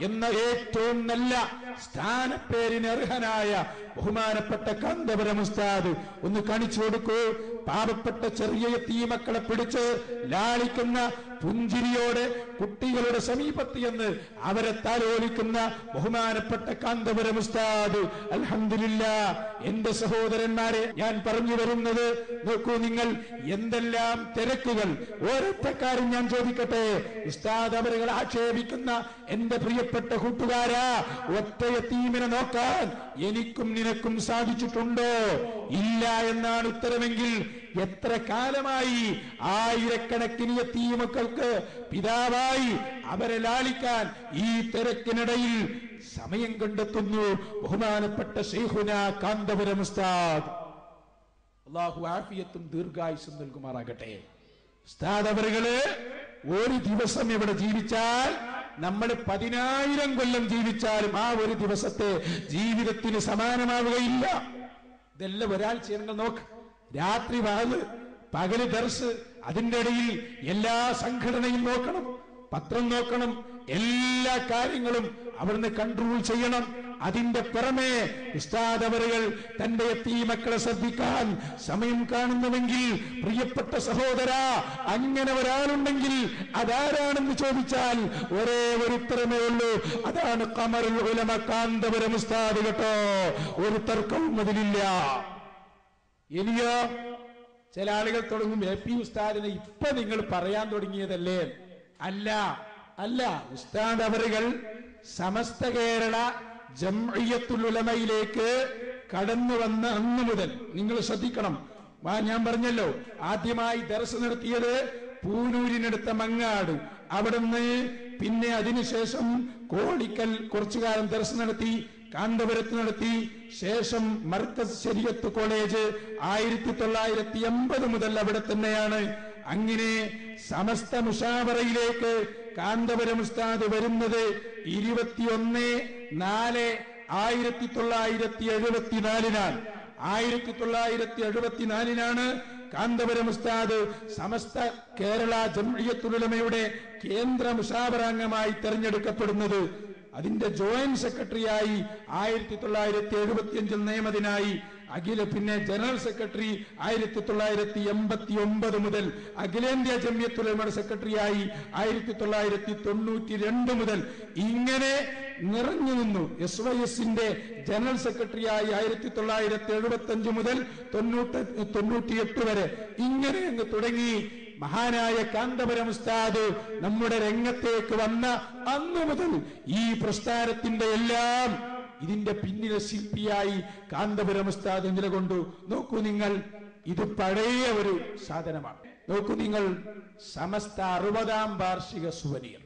എന്ന ഏറ്റവും നല്ല സ്ഥാനപ്പേരിന് അർഹനായ ബഹുമാനപ്പെട്ട കാന്തപുരം ഉസ്താദ് ഒന്ന് കാണിച്ചു കൊടുക്കൂ. പാവപ്പെട്ട ചെറിയ യതീമക്കളെ പിടിച്ച് ലാളിക്കുന്ന പുഞ്ചിരിയോടെ കുട്ടികളുടെ സമീപത്ത് എന്ന് അവരെ താലോലിക്കുന്ന ബഹുമാനപ്പെട്ട കാന്തപുരം ഉസ്താദ്. അൽഹംദുലില്ലാഹ്. എന്റെ സഹോദരന്മാരെ, ഞാൻ പറഞ്ഞു വരുന്നത് നോക്കൂ, നിങ്ങൾ എന്തെല്ലാം തിരക്കുകൾ. ഓരോരുത്തക്കാരും ഞാൻ ചോദിക്കട്ടെ, ഉസ്താദ് അവരുകൾ ആക്ഷേപിക്കുന്ന എന്റെ പ്രിയപ്പെട്ട കൂട്ടുകാരാ, ഒറ്റ യതീമിനെ നോക്കാൻ എനിക്കും നിനക്കും സാധിച്ചിട്ടുണ്ടോ? ഇല്ല എന്നാണ് ഉത്തരമെങ്കിൽ എത്ര കാലമായി ആയിരക്കണക്കിന് യതീമക്കൾക്ക് പിതാവായി അവരെ ലാളിക്കാൻ ഈ തിരക്കിനിടയിൽ സമയം കണ്ടെത്തുന്നു ബഹുമാനപ്പെട്ട ശൈഖുനാ കാന്തപുരം ഉസ്താദ്. അല്ലാഹു ആഫിയത്തും ദീർഘായുസ്സും നൽകുമാറാകട്ടെ. ഉസ്താദ് അവരുകള് ഒരു ദിവസം ഇവിടെ ജീവിച്ചാൽ നമ്മൾ പതിനായിരം കൊല്ലം ജീവിച്ചാലും ആ ഒരു ദിവസത്തെ ജീവിതത്തിന് സമാനമാവുകയില്ല. ഇതെല്ലാം ഒരാഴ്ച നിങ്ങൾ നോക്ക്. രാത്രി വാത്, പകല് ദർസ്, അതിന്റെ ഇടയിൽ എല്ലാ സംഘടനയും നോക്കണം, പത്രം നോക്കണം, എല്ലാ കാര്യങ്ങളും അവിടുന്ന് കൺട്രോൾ ചെയ്യണം. അതിന്റെ പുറമെ ഉസ്താദ് അവരുകൾ തന്റെ യതീമക്കളെ ശ്രദ്ധിക്കാൻ സമയം കാണുന്നുവെങ്കിൽ, പ്രിയപ്പെട്ട സഹോദര, അങ്ങനെ ഒരാളുണ്ടെങ്കിൽ അതാരാണെന്ന് ചോദിച്ചാൽ ഒരേ ഒരു ഉത്തരമേ ഉള്ളൂ, അതാണ് ഖമറുൽ ഉലമ കാന്തപുരം ഉസ്താദ്. കേട്ടോ, ഒരു തർക്കവും അതിലില്ല. ഇനിയോ ചില ആളുകൾ തുടങ്ങും, എ പി ഉസ്താദിനെ ഇപ്പൊ നിങ്ങൾ പറയാൻ തുടങ്ങിയതല്ലേ? അല്ല അല്ല ഉസ്താദ് അവരുകൾ സമസ്ത കേരള ജംഇയ്യത്തുൽ ഉലമയിലേക്ക് കടന്നു വന്ന അന്ന് മുതൽ നിങ്ങൾ ശ്രദ്ധിക്കണം. ഞാൻ പറഞ്ഞല്ലോ, ആദ്യമായി ദർസ് നടത്തിയത് പൂനൂരിനടുത്ത മങ്ങാട്, അവിടുന്ന് പിന്നെ അതിനുശേഷം കോളിക്കൽ കുറച്ചു കാലം ദർസ് നടത്തി, കാന്തപുരത്ത് നടത്തി, ശേഷം മർക്കസ് ശരീഅത്ത് കോളേജ് ആയിരത്തി തൊള്ളായിരത്തി എൺപത് മുതൽ അവിടെ തന്നെയാണ്. അങ്ങനെ സമസ്ത മുഷാവറയിലേക്ക് കാന്തപുരം ഉസ്താദ് വരുന്നത് ഇരുപത്തിയൊന്ന് നാല് ആയിരത്തി തൊള്ളായിരത്തി എഴുപത്തിനാലിനാണ്. ആയിരത്തി തൊള്ളായിരത്തി എഴുപത്തിനാലിനാണ് കാന്തപുരം ഉസ്താദ് സമസ്ത കേരള ജംഇയ്യത്തുൽ ഉലമയുടെ കേന്ദ്ര മുഷാവറാംഗമായി തെരഞ്ഞെടുക്കപ്പെടുന്നത്. അതിന്റെ ജോയിന്റ് സെക്രട്ടറിയായി ആയിരത്തി തൊള്ളായിരത്തി എഴുപത്തി അഞ്ചിൽ നിയമത്തിനായി. അഖില പിന്നെ ജനറൽ സെക്രട്ടറി ആയിരത്തി തൊള്ളായിരത്തി എൺപത്തി ഒമ്പത് മുതൽ, അഖിലേന്ത്യാ ജംഇയ്യത്തുൽ ഉലമയുടെ സെക്രട്ടറിയായി ആയിരത്തി തൊള്ളായിരത്തി തൊണ്ണൂറ്റി രണ്ട് മുതൽ ഇങ്ങനെ നിറഞ്ഞു നിന്നു. എസ് വൈ എസിന്റെ ജനറൽ സെക്രട്ടറിയായി ആയിരത്തി തൊള്ളായിരത്തി എഴുപത്തി അഞ്ച് മുതൽ തൊണ്ണൂറ്റി തൊണ്ണൂറ്റി എട്ട് വരെ ഇങ്ങനെ അങ്ങ് തുടങ്ങി. മഹാനായ കാന്തപുരം ഉസ്താദ് നമ്മുടെ രംഗത്തേക്ക് വന്ന അന്നു മുതൽ ഈ പ്രസ്ഥാനത്തിന്റെ എല്ലാം ഇതിന്റെ പിന്നിലെ ശില്പിയായി കാന്തപുരം ഉസ്താദ് നിലകൊണ്ടു. നോക്കൂ നിങ്ങൾ, ഇത് പഴയ ഒരു സാധനമാണ്. നോക്കൂ നിങ്ങൾ, സമസ്ത അറുപതാം വാർഷിക സുവനീർ,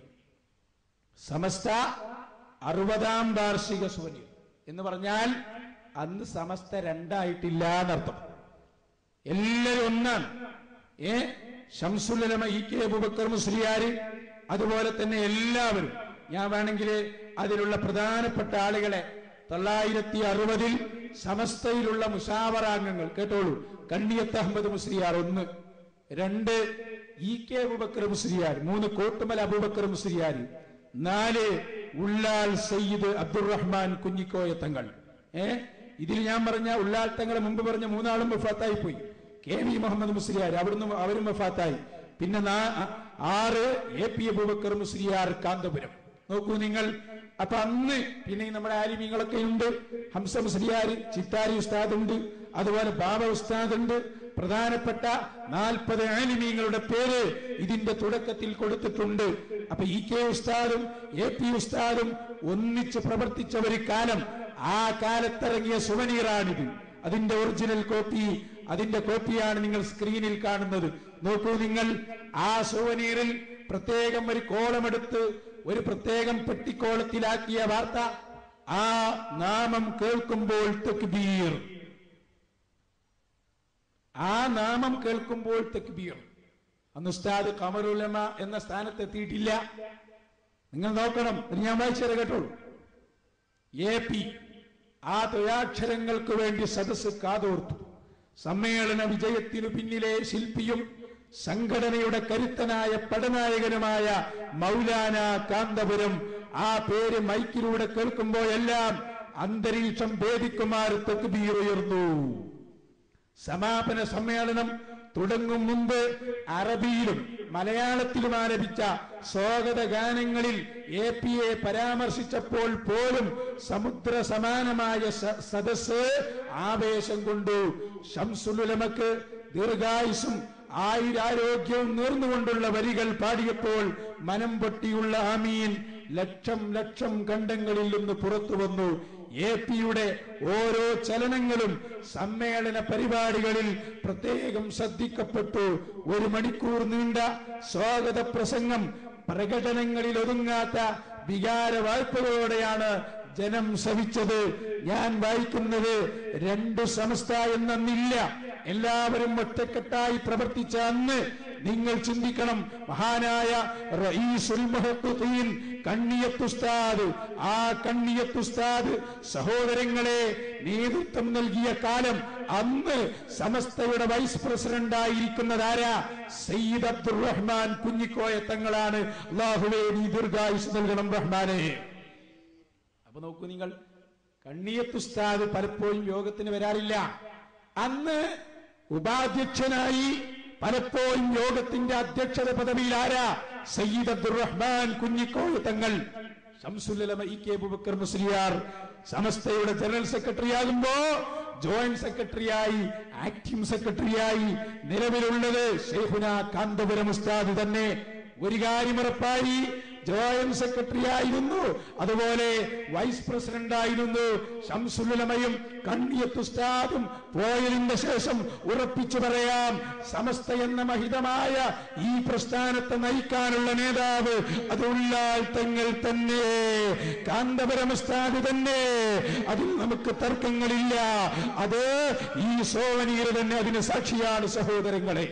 സമസ്ത അറുപതാം വാർഷിക സുവനീർ എന്ന് പറഞ്ഞാൽ അന്ന് സമസ്ത രണ്ടായിട്ടില്ല എന്നർത്ഥം. എല്ലാരും ഒന്നാണ്. ഏ ശംസുൽ ഉലമ ഇ കെ അബൂബക്കർ മുസ്ലിയാര്, അതുപോലെ തന്നെ എല്ലാവരും. ഞാൻ വേണമെങ്കിൽ അതിലുള്ള പ്രധാനപ്പെട്ട ആളുകളെ തൊള്ളായിരത്തി അറുപതിൽ സമസ്തയിലുള്ള മുഷാവറാംഗങ്ങൾ കേട്ടോളൂ. കണ്ണിയത്ത് അഹമ്മദ് മുസ്ലിയാർ ഒന്ന്, രണ്ട് ഇ കെ അബൂബക്കർ മുസ്ലിയാർ, മൂന്ന് കോട്ടുമല അബൂബക്കർ മുസ്ലിയാർ, നാല് ഉള്ളാൽ സയ്യിദ് അബ്ദുറഹ്മാൻ കുഞ്ഞിക്കോയ തങ്ങൾ. ഏ ഇതിൽ ഞാൻ പറഞ്ഞ ഉള്ളാൽ തങ്ങളെ മുമ്പ് പറഞ്ഞ മൂന്നാളും വഫാത്തായി പോയി. കെ വി മുഹമ്മദ് മുസ്ലിയാർ അവിടുന്ന് അവരും വഫാത്തായി. പിന്നെ ആറ് എ പി അബൂബക്കർ മുസ്ലിയാർ കാന്തപുരം. നോക്കൂ നിങ്ങൾ, അപ്പൊ അന്ന് പിന്നെ നമ്മുടെ ആലിമീങ്ങളൊക്കെ ഉണ്ട്. ഹംസ മുസ്ലിയാർ, ചിത്താരി ഉസ്താദ് ഉണ്ട്, അതുപോലെ ബാബ ഉസ്താദ് ഉണ്ട്. പ്രധാനപ്പെട്ട നാൽപ്പത് ആലിമീങ്ങളുടെ പേര് ഇതിന്റെ തുടക്കത്തിൽ കൊടുത്തിട്ടുണ്ട്. അപ്പൊ ഇ കെ ഉസ്താദും എ പി ഉസ്താദും ഒന്നിച്ച് പ്രവർത്തിച്ച ഒരു കാലം, ആ കാലത്തിറങ്ങിയ സുവനീറാണിത്. അതിന്റെ ഒറിജിനൽ കോപ്പി, അതിന്റെ കോപ്പിയാണ് നിങ്ങൾ സ്ക്രീനിൽ കാണുന്നത്. നോക്കൂ നിങ്ങൾ, ആ സുവനീറിൽ പ്രത്യേകം ഒരു കോളമെടുത്ത് ഒരു പ്രത്യേകം പെട്ടിക്കോളത്തിലാക്കിയ വാർത്ത, ആ നാമം കേൾക്കുമ്പോൾ തക്ബീർ, ആ നാമം കേൾക്കുമ്പോൾ തക്ബീർ. അന്ന് ഉസ്താദ് ഖമറുൽ ഉലമ എന്ന സ്ഥാനത്തെത്തിയിട്ടില്ല. നിങ്ങൾ നോക്കണം, ഞാൻ വായിച്ചത് കേട്ടോളൂ. എ പി ആ തൊഴാക്ഷരങ്ങൾക്ക് വേണ്ടി സദസ് കാതോർത്തു. സമ്മേളന വിജയത്തിനു പിന്നിലെ ശില്പിയും സംഘടനയുടെ കരുത്തനായ പടനായകനുമായ മൗലാന കാന്തപുരം ആ പേര് മൈക്കിലൂടെ കേൾക്കുമ്പോഴെല്ലാം അന്തരീക്ഷം ഭേദിക്കുമാർ തക്ബീർ ഉയർന്നു. സമാപന സമ്മേളനം തുടങ്ങും മുമ്പ് അറബിയിലും മലയാളത്തിലും ആലപിച്ച സ്വാഗത ഗാനങ്ങളിൽ എ പി എ പരാമർശിച്ചപ്പോൾ പോലും സമുദ്ര സമാനമായ സദസ് ആവേശം കൊണ്ടു. ശംസുൽ ഉലമക്ക് ദീർഘായുസും ആയുരാരോഗ്യവും നേർന്നുകൊണ്ടുള്ള വരികൾ പാടിയപ്പോൾ മനം പൊട്ടിയുള്ള ആമീൻ ലക്ഷം ലക്ഷം ഖണ്ഡങ്ങളിൽ നിന്ന് പുറത്തു വന്നു. എ പിയുടെ ഓരോ ചലനങ്ങളും സമ്മേളന പരിപാടികളിൽ പ്രത്യേകം ശ്രദ്ധിക്കപ്പെട്ടു. ഒരു മണിക്കൂർ നീണ്ട സ്വാഗത പ്രസംഗം പ്രകടനങ്ങളിൽ ഒതുങ്ങാത്ത വികാര വായ്പകളോടെയാണ് ജനം ശ്രവിച്ചത്. ഞാൻ വായിക്കുന്നത് രണ്ട് സമസ്ത എന്നന്നില്ല, എല്ലാവരും ഒറ്റക്കെട്ടായി പ്രവർത്തിച്ച അന്ന് നിങ്ങൾ ചിന്തിക്കണം. മഹാനായ റഈസുൽ മുഹഖഖീൻ കണ്ണിയത്തുസ്താദ്, ആ കണ്ണിയത്തുസ്താദ് സഹോദരങ്ങളെ നേതൃത്വം നൽകിയ കാലം അന്ന് സമസ്തയുടെ വൈസ് പ്രസിഡന്റ് ആയിരിക്കുന്നതാരാ? സയ്യിദ് അബ്ദുറഹ്മാൻ കുഞ്ഞിക്കോയ തങ്ങളാണ്. അല്ലാഹുവേ നീ ദീർഘായുസ് നൽകണം റഹ്മാനെ. അപ്പൊ നോക്കൂ നിങ്ങൾ, കണ്ണിയത്തുസ്താദ് പലപ്പോഴും യോഗത്തിന് വരാറില്ല. അന്ന് ഉപാധ്യക്ഷനായി പലപ്പോഴും യോഗത്തിന്റെ അധ്യക്ഷത പദവിയിൽ ആരാ? സയ്യിദ് അബ്ദുറഹ്മാൻ കുഞ്ഞിക്കോയ തങ്ങൾ. ശംസുൽ ഉലമ ഇ കെ അബൂബക്കർ മുസ്ലിയാർ സമസ്തയുടെ ജനറൽ സെക്രട്ടറി ആകുമ്പോ ജോയിന്റ് സെക്രട്ടറിയായി ആക്ടിംഗ് സെക്രട്ടറിയായി നിലവിലുള്ളത് ശൈഖുനാ കാന്തപുരം ഉസ്താദ് തന്നെ. ഒരു കാര്യം ഉറപ്പായി, ജോയിന്റ് സെക്രട്ടറി ആയിരുന്നു, അതുപോലെ വൈസ് പ്രസിഡന്റ് ആയിരുന്നു. ശംസുൽ ഉലമയും കണ്ണിയത്തുസ്താദും പോയതിന്റെ ശേഷം ഉറപ്പിച്ചു പറയാം, സമസ്ത എന്ന മഹിതമായ ഈ പ്രസ്ഥാനത്തെ നയിക്കാനുള്ള നേതാവ് അത് ഉള്ളാൽ തങ്ങൾ തന്നെ, കാന്തപുരം ഉസ്താദ് തന്നെ. അതിൽ നമുക്ക് തർക്കങ്ങളില്ല. അത് ഈ സോവനീർ തന്നെ അതിന് സാക്ഷിയാണ് സഹോദരങ്ങളെ.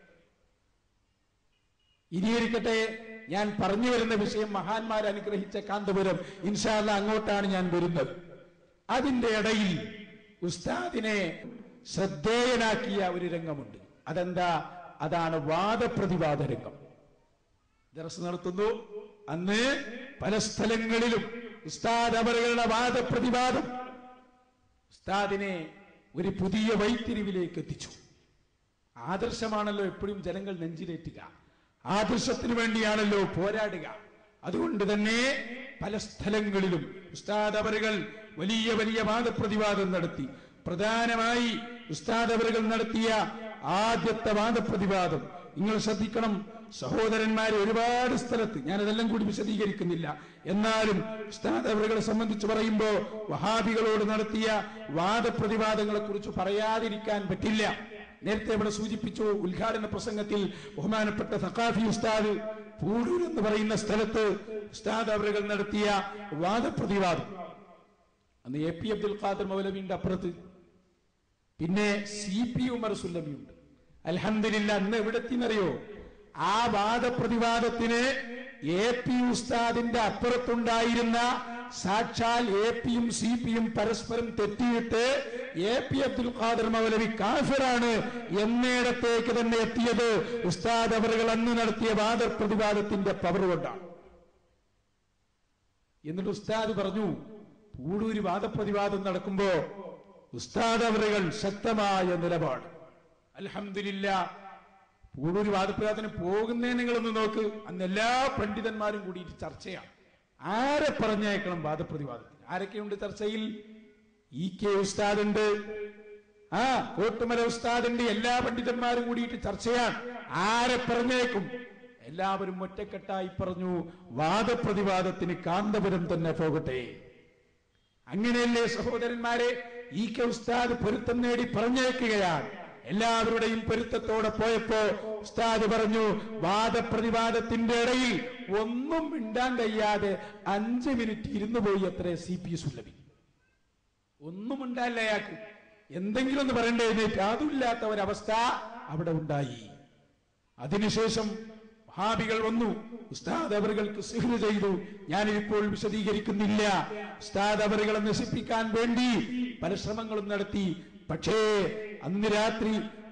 ഇനിയിരിക്കട്ടെ, ഞാൻ പറഞ്ഞു വരുന്ന വിഷയം മഹാന്മാർ അനുഗ്രഹിച്ച കാന്തപുരം. ഇൻഷാ അല്ലാഹ് അങ്ങോട്ടാണ് ഞാൻ വരുന്നത്. അതിന്റെ ഇടയിൽ ഉസ്താദിനെ ശ്രദ്ധേയനാക്കിയ ഒരു രംഗമുണ്ട്. അതെന്താ? അതാണ് വാദപ്രതിവാദ രംഗം. ദർസ് നടത്തുന്നു. അന്ന് പല സ്ഥലങ്ങളിലും ഉസ്താദ് അവരുടെ വാദപ്രതിവാദം ഉസ്താദിനെ ഒരു പുതിയ വഴിത്തിരിവിലേക്ക് എത്തിച്ചു. ആദർശമാണല്ലോ എപ്പോഴും ജനങ്ങൾ നെഞ്ചിലേറ്റുക, ആദർശത്തിന് വേണ്ടിയാണല്ലോ പോരാടുക. അതുകൊണ്ട് തന്നെ പല സ്ഥലങ്ങളിലും ഉസ്താദ് അവറുകൾ വലിയ വലിയ വാദപ്രതിവാദം നടത്തി. പ്രധാനമായി ഉസ്താദ് അവറുകൾ നടത്തിയ ആദ്യത്തെ വാദപ്രതിവാദം നിങ്ങൾ ശ്രദ്ധിക്കണം സഹോദരന്മാരെ. ഒരുപാട് സ്ഥലത്ത് ഞാനതെല്ലാം കൂടി വിശദീകരിക്കുന്നില്ല, എന്നാലും ഉസ്താദ് അവറുകളെ സംബന്ധിച്ച് പറയുമ്പോ വഹാബികളോട് നടത്തിയ വാദപ്രതിവാദങ്ങളെ കുറിച്ച് പറയാതിരിക്കാൻ പറ്റില്ല. നേരത്തെ ഇവിടെ സൂചിപ്പിച്ചു, ഉദ്ഘാടന പ്രസംഗത്തിൽ ബഹുമാനപ്പെട്ട സഖാഫി ഉസ്താദ് പൂടൂർ എന്ന് പറയുന്ന സ്ഥലത്ത് ഉസ്താദ് അവറുകൾ നടത്തിയ വാദപ്രതിവാദം. അന്ന് എ പി അബ്ദുൽ ഖാദർ മൗലവിന്റെ അപ്പുറത്ത് പിന്നെ സി പി ഉമർ സുല്ലമിയുണ്ട്. അൽഹംദുലില്ലാ അന്ന് എവിടെത്തിന്നറിയോ? ആ വാദപ്രതിവാദത്തിന് എ പി ഉസ്താദിന്റെ അപ്പുറത്തുണ്ടായിരുന്ന സാക്ഷാൽ എ പിയും സി പിയും പരസ്പരം തെറ്റിയിട്ട് എ പി അബ്ദുൽ ഖാദർ മൗലവി കാഫിറാണ് എന്നിടത്തേക്ക് തന്നെ എത്തിയത് ഉസ്താദ് അവറുകൾ അന്ന് നടത്തിയ വാദപ്രതിവാദത്തിന്റെ പവർ കൊണ്ടാണ്. എന്നിട്ട് ഉസ്താദ് പറഞ്ഞു, പൂടൂര് വാദപ്രതിവാദം നടക്കുമ്പോ ഉസ്താദ് അവറുകൾ ശക്തമായ നിലപാട്. അൽഹംദുലില്ലാ പൂടൂര് വാദപ്രതിവാദത്തിന് പോകുന്നതിന് നിങ്ങളൊന്ന് നോക്ക്. അന്ന് എല്ലാ പണ്ഡിതന്മാരും കൂടിയിട്ട് ചർച്ചയാണ്. ആരെ പറഞ്ഞേക്കണം വാദപ്രതിവാദത്തിന്? ആരൊക്കെയുണ്ട് ചർച്ചയിൽ? ഇ കെ ഉസ്താദുണ്ട്, ആ കോട്ടുമല ഉസ്താദുണ്ട്. എല്ലാ പണ്ഡിതന്മാരും കൂടിയിട്ട് ചർച്ചയാണ്. ആരെ പറഞ്ഞേക്കും? എല്ലാവരും ഒറ്റക്കെട്ടായി പറഞ്ഞു, വാദപ്രതിവാദത്തിന് കാന്തപുരം തന്നെ പോകട്ടെ. അങ്ങനെയല്ലേ സഹോദരന്മാരെ? ഇ കെ ഉസ്താദ് പൊരുത്തം നേടി പറഞ്ഞേക്കുകയാണ്. എല്ലാവരുടെയും പൊരുത്തത്തോടെ പോയപ്പോ ഉസ്താദ് പറഞ്ഞു, വാദപ്രതിവാദത്തിന്റെ ഇടയിൽ ഒന്നും മിണ്ടാൻ കഴിയാതെ അഞ്ച് മിനിറ്റ് ഇരുന്നു പോയി അത്രേ സി പി സുല്ലമി. ഒന്നും ഉണ്ടായില്ല അയാൾക്ക്, എന്തെങ്കിലും ഒന്ന് പറയണ്ടേ? അതുമില്ലാത്ത ഒരവസ്ഥ അവിടെ ഉണ്ടായി. അതിനുശേഷം വഹാബികൾ വന്നു, ഉസ്താദ് അവറുകൾക്ക് സിഹ്ർ ചെയ്തു. ഞാനിപ്പോൾ വിശദീകരിക്കുന്നില്ല. ഉസ്താദ് അവറുകളെ നശിപ്പിക്കാൻ വേണ്ടി പല ശ്രമങ്ങളും നടത്തി. പക്ഷേ അന്ന് രാത്രി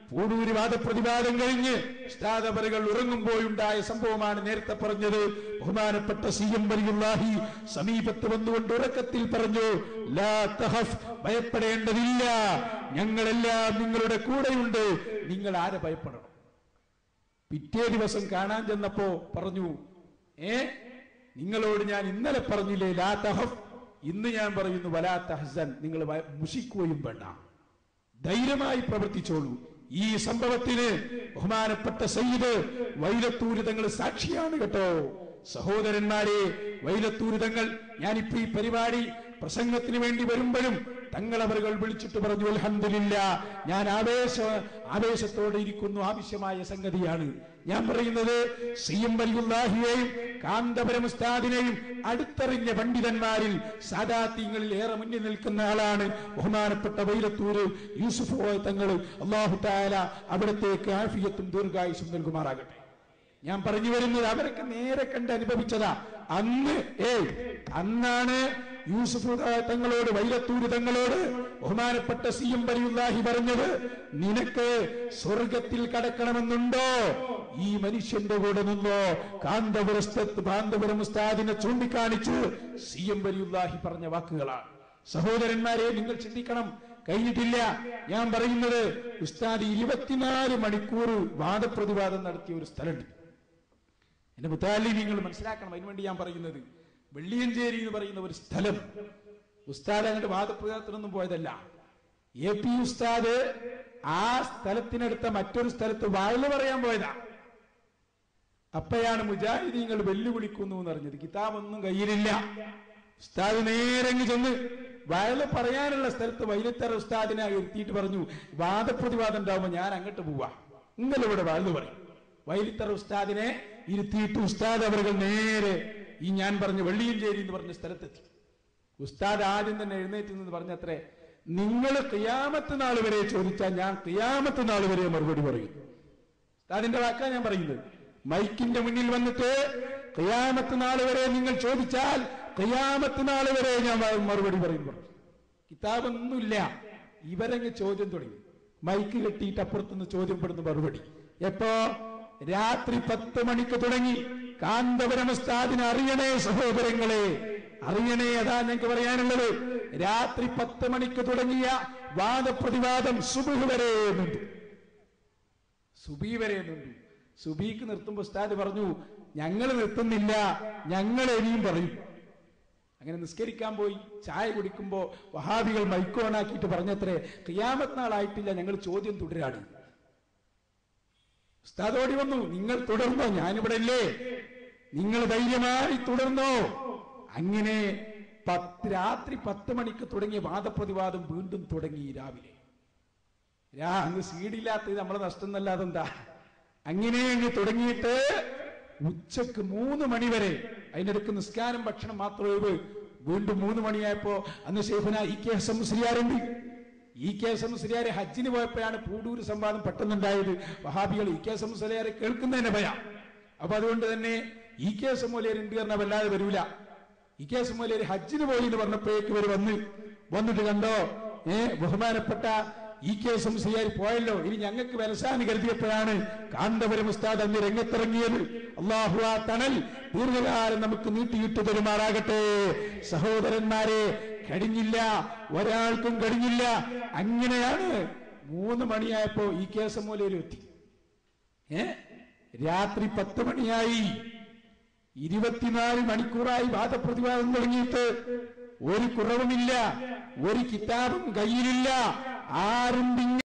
പൂടൂര് വാദപ്രതിവാദം കഴിഞ്ഞ് ഉസ്താദവറുകൾ ഉറങ്ങുമ്പോഴുണ്ടായ സംഭവമാണ് നേരത്തെ പറഞ്ഞത്. ബഹുമാനപ്പെട്ട സി എം വലിയുല്ലാഹി സമീപത്ത് വന്നുകൊണ്ട് ഉറക്കത്തിൽ പറഞ്ഞു, ലാ തഹഫ്, ഭയപ്പെടേണ്ടതില്ല, ഞങ്ങളെല്ലാം നിങ്ങളുടെ കൂടെയുണ്ട്, നിങ്ങൾ ആരെ ഭയപ്പെടണം. പിറ്റേ ദിവസം കാണാൻ ചെന്നപ്പോ പറഞ്ഞു, ഏ നിങ്ങളോട് ഞാൻ ഇന്നലെ പറഞ്ഞില്ലേ ലാ തഹഫ്, ഇന്ന് ഞാൻ പറയുന്നു വലാ തഹ്സൻ, നിങ്ങൾ മുഷിക്കുകയും വേണ്ട, ധൈര്യമായി പ്രവർത്തിച്ചോളൂ. ഈ സംഭവത്തിന് ബഹുമാനപ്പെട്ട സയ്യിദ് വൈലത്തൂര് തങ്ങൾ സാക്ഷിയാണ് കേട്ടോ. സഹോദരന്മാരെ, വൈലത്തൂര് തങ്ങൾ, ഞാനിപ്പോ ഈ പരിപാടി പ്രസംഗത്തിന് വേണ്ടി വരുമ്പോഴും തങ്ങളവറുകൾ വിളിച്ചിട്ട് പറഞ്ഞു, അൽഹംദുലില്ലാഹ്, ഞാൻ ആവേശ ആവേശത്തോടെ ഇരിക്കുന്നു, ആവശ്യമായ സംഗതിയാണ് ഞാൻ പറയുന്നത്. സി എം വലിയുല്ലാഹിയെയും കാന്തപുരം ഉസ്താദിനെയും അടുത്തറിഞ്ഞ പണ്ഡിതന്മാരിൽ സാദാത്യങ്ങളിൽ ഏറെ മുന്നിൽ നിൽക്കുന്ന ആളാണ് ബഹുമാനപ്പെട്ട വൈലത്തൂര് യൂസുഫ് കോയ തങ്ങൾ. അല്ലാഹു തആല അവിടത്തേക്ക് ആഫിയത്തും ദീർഘായുസ്സും നൽകുമാറാകട്ടെ. ഞാൻ പറഞ്ഞു വരുന്നത് അവരൊക്കെ നേരെ കണ്ട് അനുഭവിച്ചതാ. അന്ന് ഏയ് അന്നാണ് യൂസുഫ് തങ്ങളോട്, വൈലത്തൂര് തങ്ങളോട് ബഹുമാനപ്പെട്ട സി എം വലിയുല്ലാഹി പറഞ്ഞത്, നിനക്ക് സ്വർഗത്തിൽ കടക്കണമെന്നുണ്ടോ ഈ മനുഷ്യന്റെ കൂടെ നിന്നോ. കാന്തപുരസ്ഥത്ത് കാന്തപുരം ഉസ്താദിനെ ചൂണ്ടിക്കാണിച്ച് സി എം വലിയുല്ലാഹി പറഞ്ഞ വാക്കുകളാണ്. സഹോദരന്മാരെ, നിങ്ങൾ ചിന്തിക്കണം, കഴിഞ്ഞിട്ടില്ല. ഞാൻ പറയുന്നത്, ഉസ്താദ് ഇരുപത്തിനാല് മണിക്കൂർ വാദപ്രതിവാദം നടത്തിയ ഒരു സ്ഥലമുണ്ട്. എന്റെ മുത്താലിം നിങ്ങൾ മനസ്സിലാക്കണം, അതിനുവേണ്ടി ഞാൻ പറയുന്നത്, വെള്ളിയഞ്ചേരി എന്ന് പറയുന്ന ഒരു സ്ഥലം. ഉസ്താദ് അങ്ങോട്ട് വാദപ്രതിവാദത്തിനൊന്നും പോയതല്ല. എ പി ഉസ്താദ് ആ സ്ഥലത്തിനടുത്ത മറ്റൊരു സ്ഥലത്ത് വാഴ് പറയാൻ പോയതാ. അപ്പോഴാണ് മുജാഹിദീങ്ങൾ വെല്ലുവിളിക്കുന്നു എന്ന് അറിഞ്ഞത്. കിതാബൊന്നും കയ്യിലില്ല. ഉസ്താദ് നേരങ്ങ് ചെന്ന് വയല് പറയാനുള്ള സ്ഥലത്ത് വൈലത്തറ ഉസ്താദിനെ എത്തിയിട്ട് പറഞ്ഞു, വാദപ്രതിവാദം ഉണ്ടാവുമ്പോ ഞാൻ അങ്ങോട്ട് പോവാ, നിങ്ങളിവിടെ വയല് പറയും. വൈലിത്തറ ഉസ്താദിനെ ഇരുത്തിയിട്ട് ഉസ്താദ് അവർ നേരെ ഈ ഞാൻ പറഞ്ഞ വെള്ളിയഞ്ചേരി എന്ന് പറഞ്ഞ സ്ഥലത്തെത്തി. ഉസ്താദ് ആദ്യം തന്നെ എഴുന്നേറ്റ് നിന്ന് പറഞ്ഞത്രേ, നിങ്ങൾ ഖിയാമത്ത് നാൾ വരെ ചോദിച്ചാൽ ഞാൻ ഖിയാമത്ത് നാൾ വരെ മറുപടി പറയും. ഉസ്താദിന്റെ വാക്കാ ഞാൻ പറയുന്നത്. മൈക്കിന്റെ മുന്നിൽ വന്നിട്ട് ഖിയാമത്ത് നാൾ വരെ നിങ്ങൾ ചോദിച്ചാൽ ഖിയാമത്ത് നാൾ വരെ ഞാൻ മറുപടി പറയും പറഞ്ഞു. കിതാബൊന്നുമില്ല. ഇവരങ്ങ് ചോദ്യം തുടങ്ങി. മൈക്ക് കെട്ടിയിട്ട് അപ്പുറത്തുനിന്ന് ചോദ്യം പെടുന്ന മറുപടി. എപ്പോ? രാത്രി പത്ത് മണിക്ക് തുടങ്ങി. കാന്തപുരം ഉസ്താദിനെ അറിയണേ സഹോദരങ്ങളെ, അറിയണേ. അതാ ഞങ്ങൾക്ക് പറയാനുള്ളത്. രാത്രി പത്ത് മണിക്ക് തുടങ്ങിയ വാദപ്രതിവാദം സുബഹ് വരെ നിന്നു, സുബി വരെ നിന്നു. സുബിക്ക് നിർത്തുമ്പോ ഉസ്താദ് പറഞ്ഞു, ഞങ്ങൾ നിർത്തുന്നില്ല, ഞങ്ങൾ ഇനിയും പറയും. അങ്ങനെ നിസ്കരിക്കാൻ പോയി. ചായ കുടിക്കുമ്പോ വഹാബികൾ മൈക്കോണാക്കിയിട്ട് പറഞ്ഞത്രേ, ഖിയാമത്ത് നാളായിട്ടില്ല, ഞങ്ങൾ ചോദ്യം തുടരാണ്. ഉസ്താദ് ഓടി വന്നു, നിങ്ങൾ തുടർന്നോ, ഞാനിവിടെ ഇല്ലേ, നിങ്ങൾ ധൈര്യമായി തുടർന്നോ. അങ്ങനെ പത്ത് രാത്രി പത്ത് മണിക്ക് തുടങ്ങിയ വാദപ്രതിവാദം വീണ്ടും തുടങ്ങി രാവിലെ. രാ അങ്ങ് സീഡില്ലാത്തത് നമ്മളെ നഷ്ടം എന്നല്ലാതെ എന്താ. അങ്ങനെ അങ്ങ് തുടങ്ങിയിട്ട് ഉച്ചക്ക് മൂന്ന് മണി വരെ, അതിനിടയ്ക്ക് നിസ്കാരം ഭക്ഷണം മാത്രമേ. വീണ്ടും മൂന്ന് മണിയായപ്പോ അന്ന് ശൈഖുന ഇ കെ എസ് എം മുസ്ലിയാരുണ്ട്. ഇ കെ എസ് എം മുസ്ലിയാരെ ഹജ്ജിന് പോയപ്പോഴാണ് പൂടൂര് സംവാദം പെട്ടെന്നുണ്ടായത്. വഹാബികൾ ഇ കെ എസ് എം മുസ്ലിയാരെ കേൾക്കുന്നതിനെ ഭയം. അപ്പൊ അതുകൊണ്ട് തന്നെ E K S M Musliyar ഉണ്ട് പറഞ്ഞാൽ വല്ലാതെ വരൂല. E K S M Musliyar ഹജ്ജിന് പോയി എന്ന് പറഞ്ഞപ്പോഴേക്ക് ഇവർ വന്ന് വന്നിട്ട് കണ്ടോ, ഏ ബഹുമാനപ്പെട്ട E K S M Musliyar പോയല്ലോ, ഇനി ഞങ്ങൾക്ക് വരസാന്ന് കരുതിയപ്പോഴാണ് കാന്തപുരം ഉസ്താദ് അന്ന് രംഗത്തിറങ്ങിയത്. അള്ളാഹു ആ തണൽ ദീർഘകാലം നമുക്ക് നീട്ടിയിട്ട് തരുമാറാകട്ടെ. സഹോദരന്മാരെ, കഴിഞ്ഞില്ല, ഒരാൾക്കും കഴിഞ്ഞില്ല. അങ്ങനെയാണ് മൂന്ന് മണിയായപ്പോ ഈ കേസ് മൂലയിൽ എത്തി. ഏ രാത്രി പത്ത് മണിയായി. ഇരുപത്തിനാല് മണിക്കൂറായി വാദപ്രതിവാദം തുടങ്ങിയിട്ട് ഒരു കുറവുമില്ല, ഒരു കിതാബും കയ്യിലില്ല. ആരും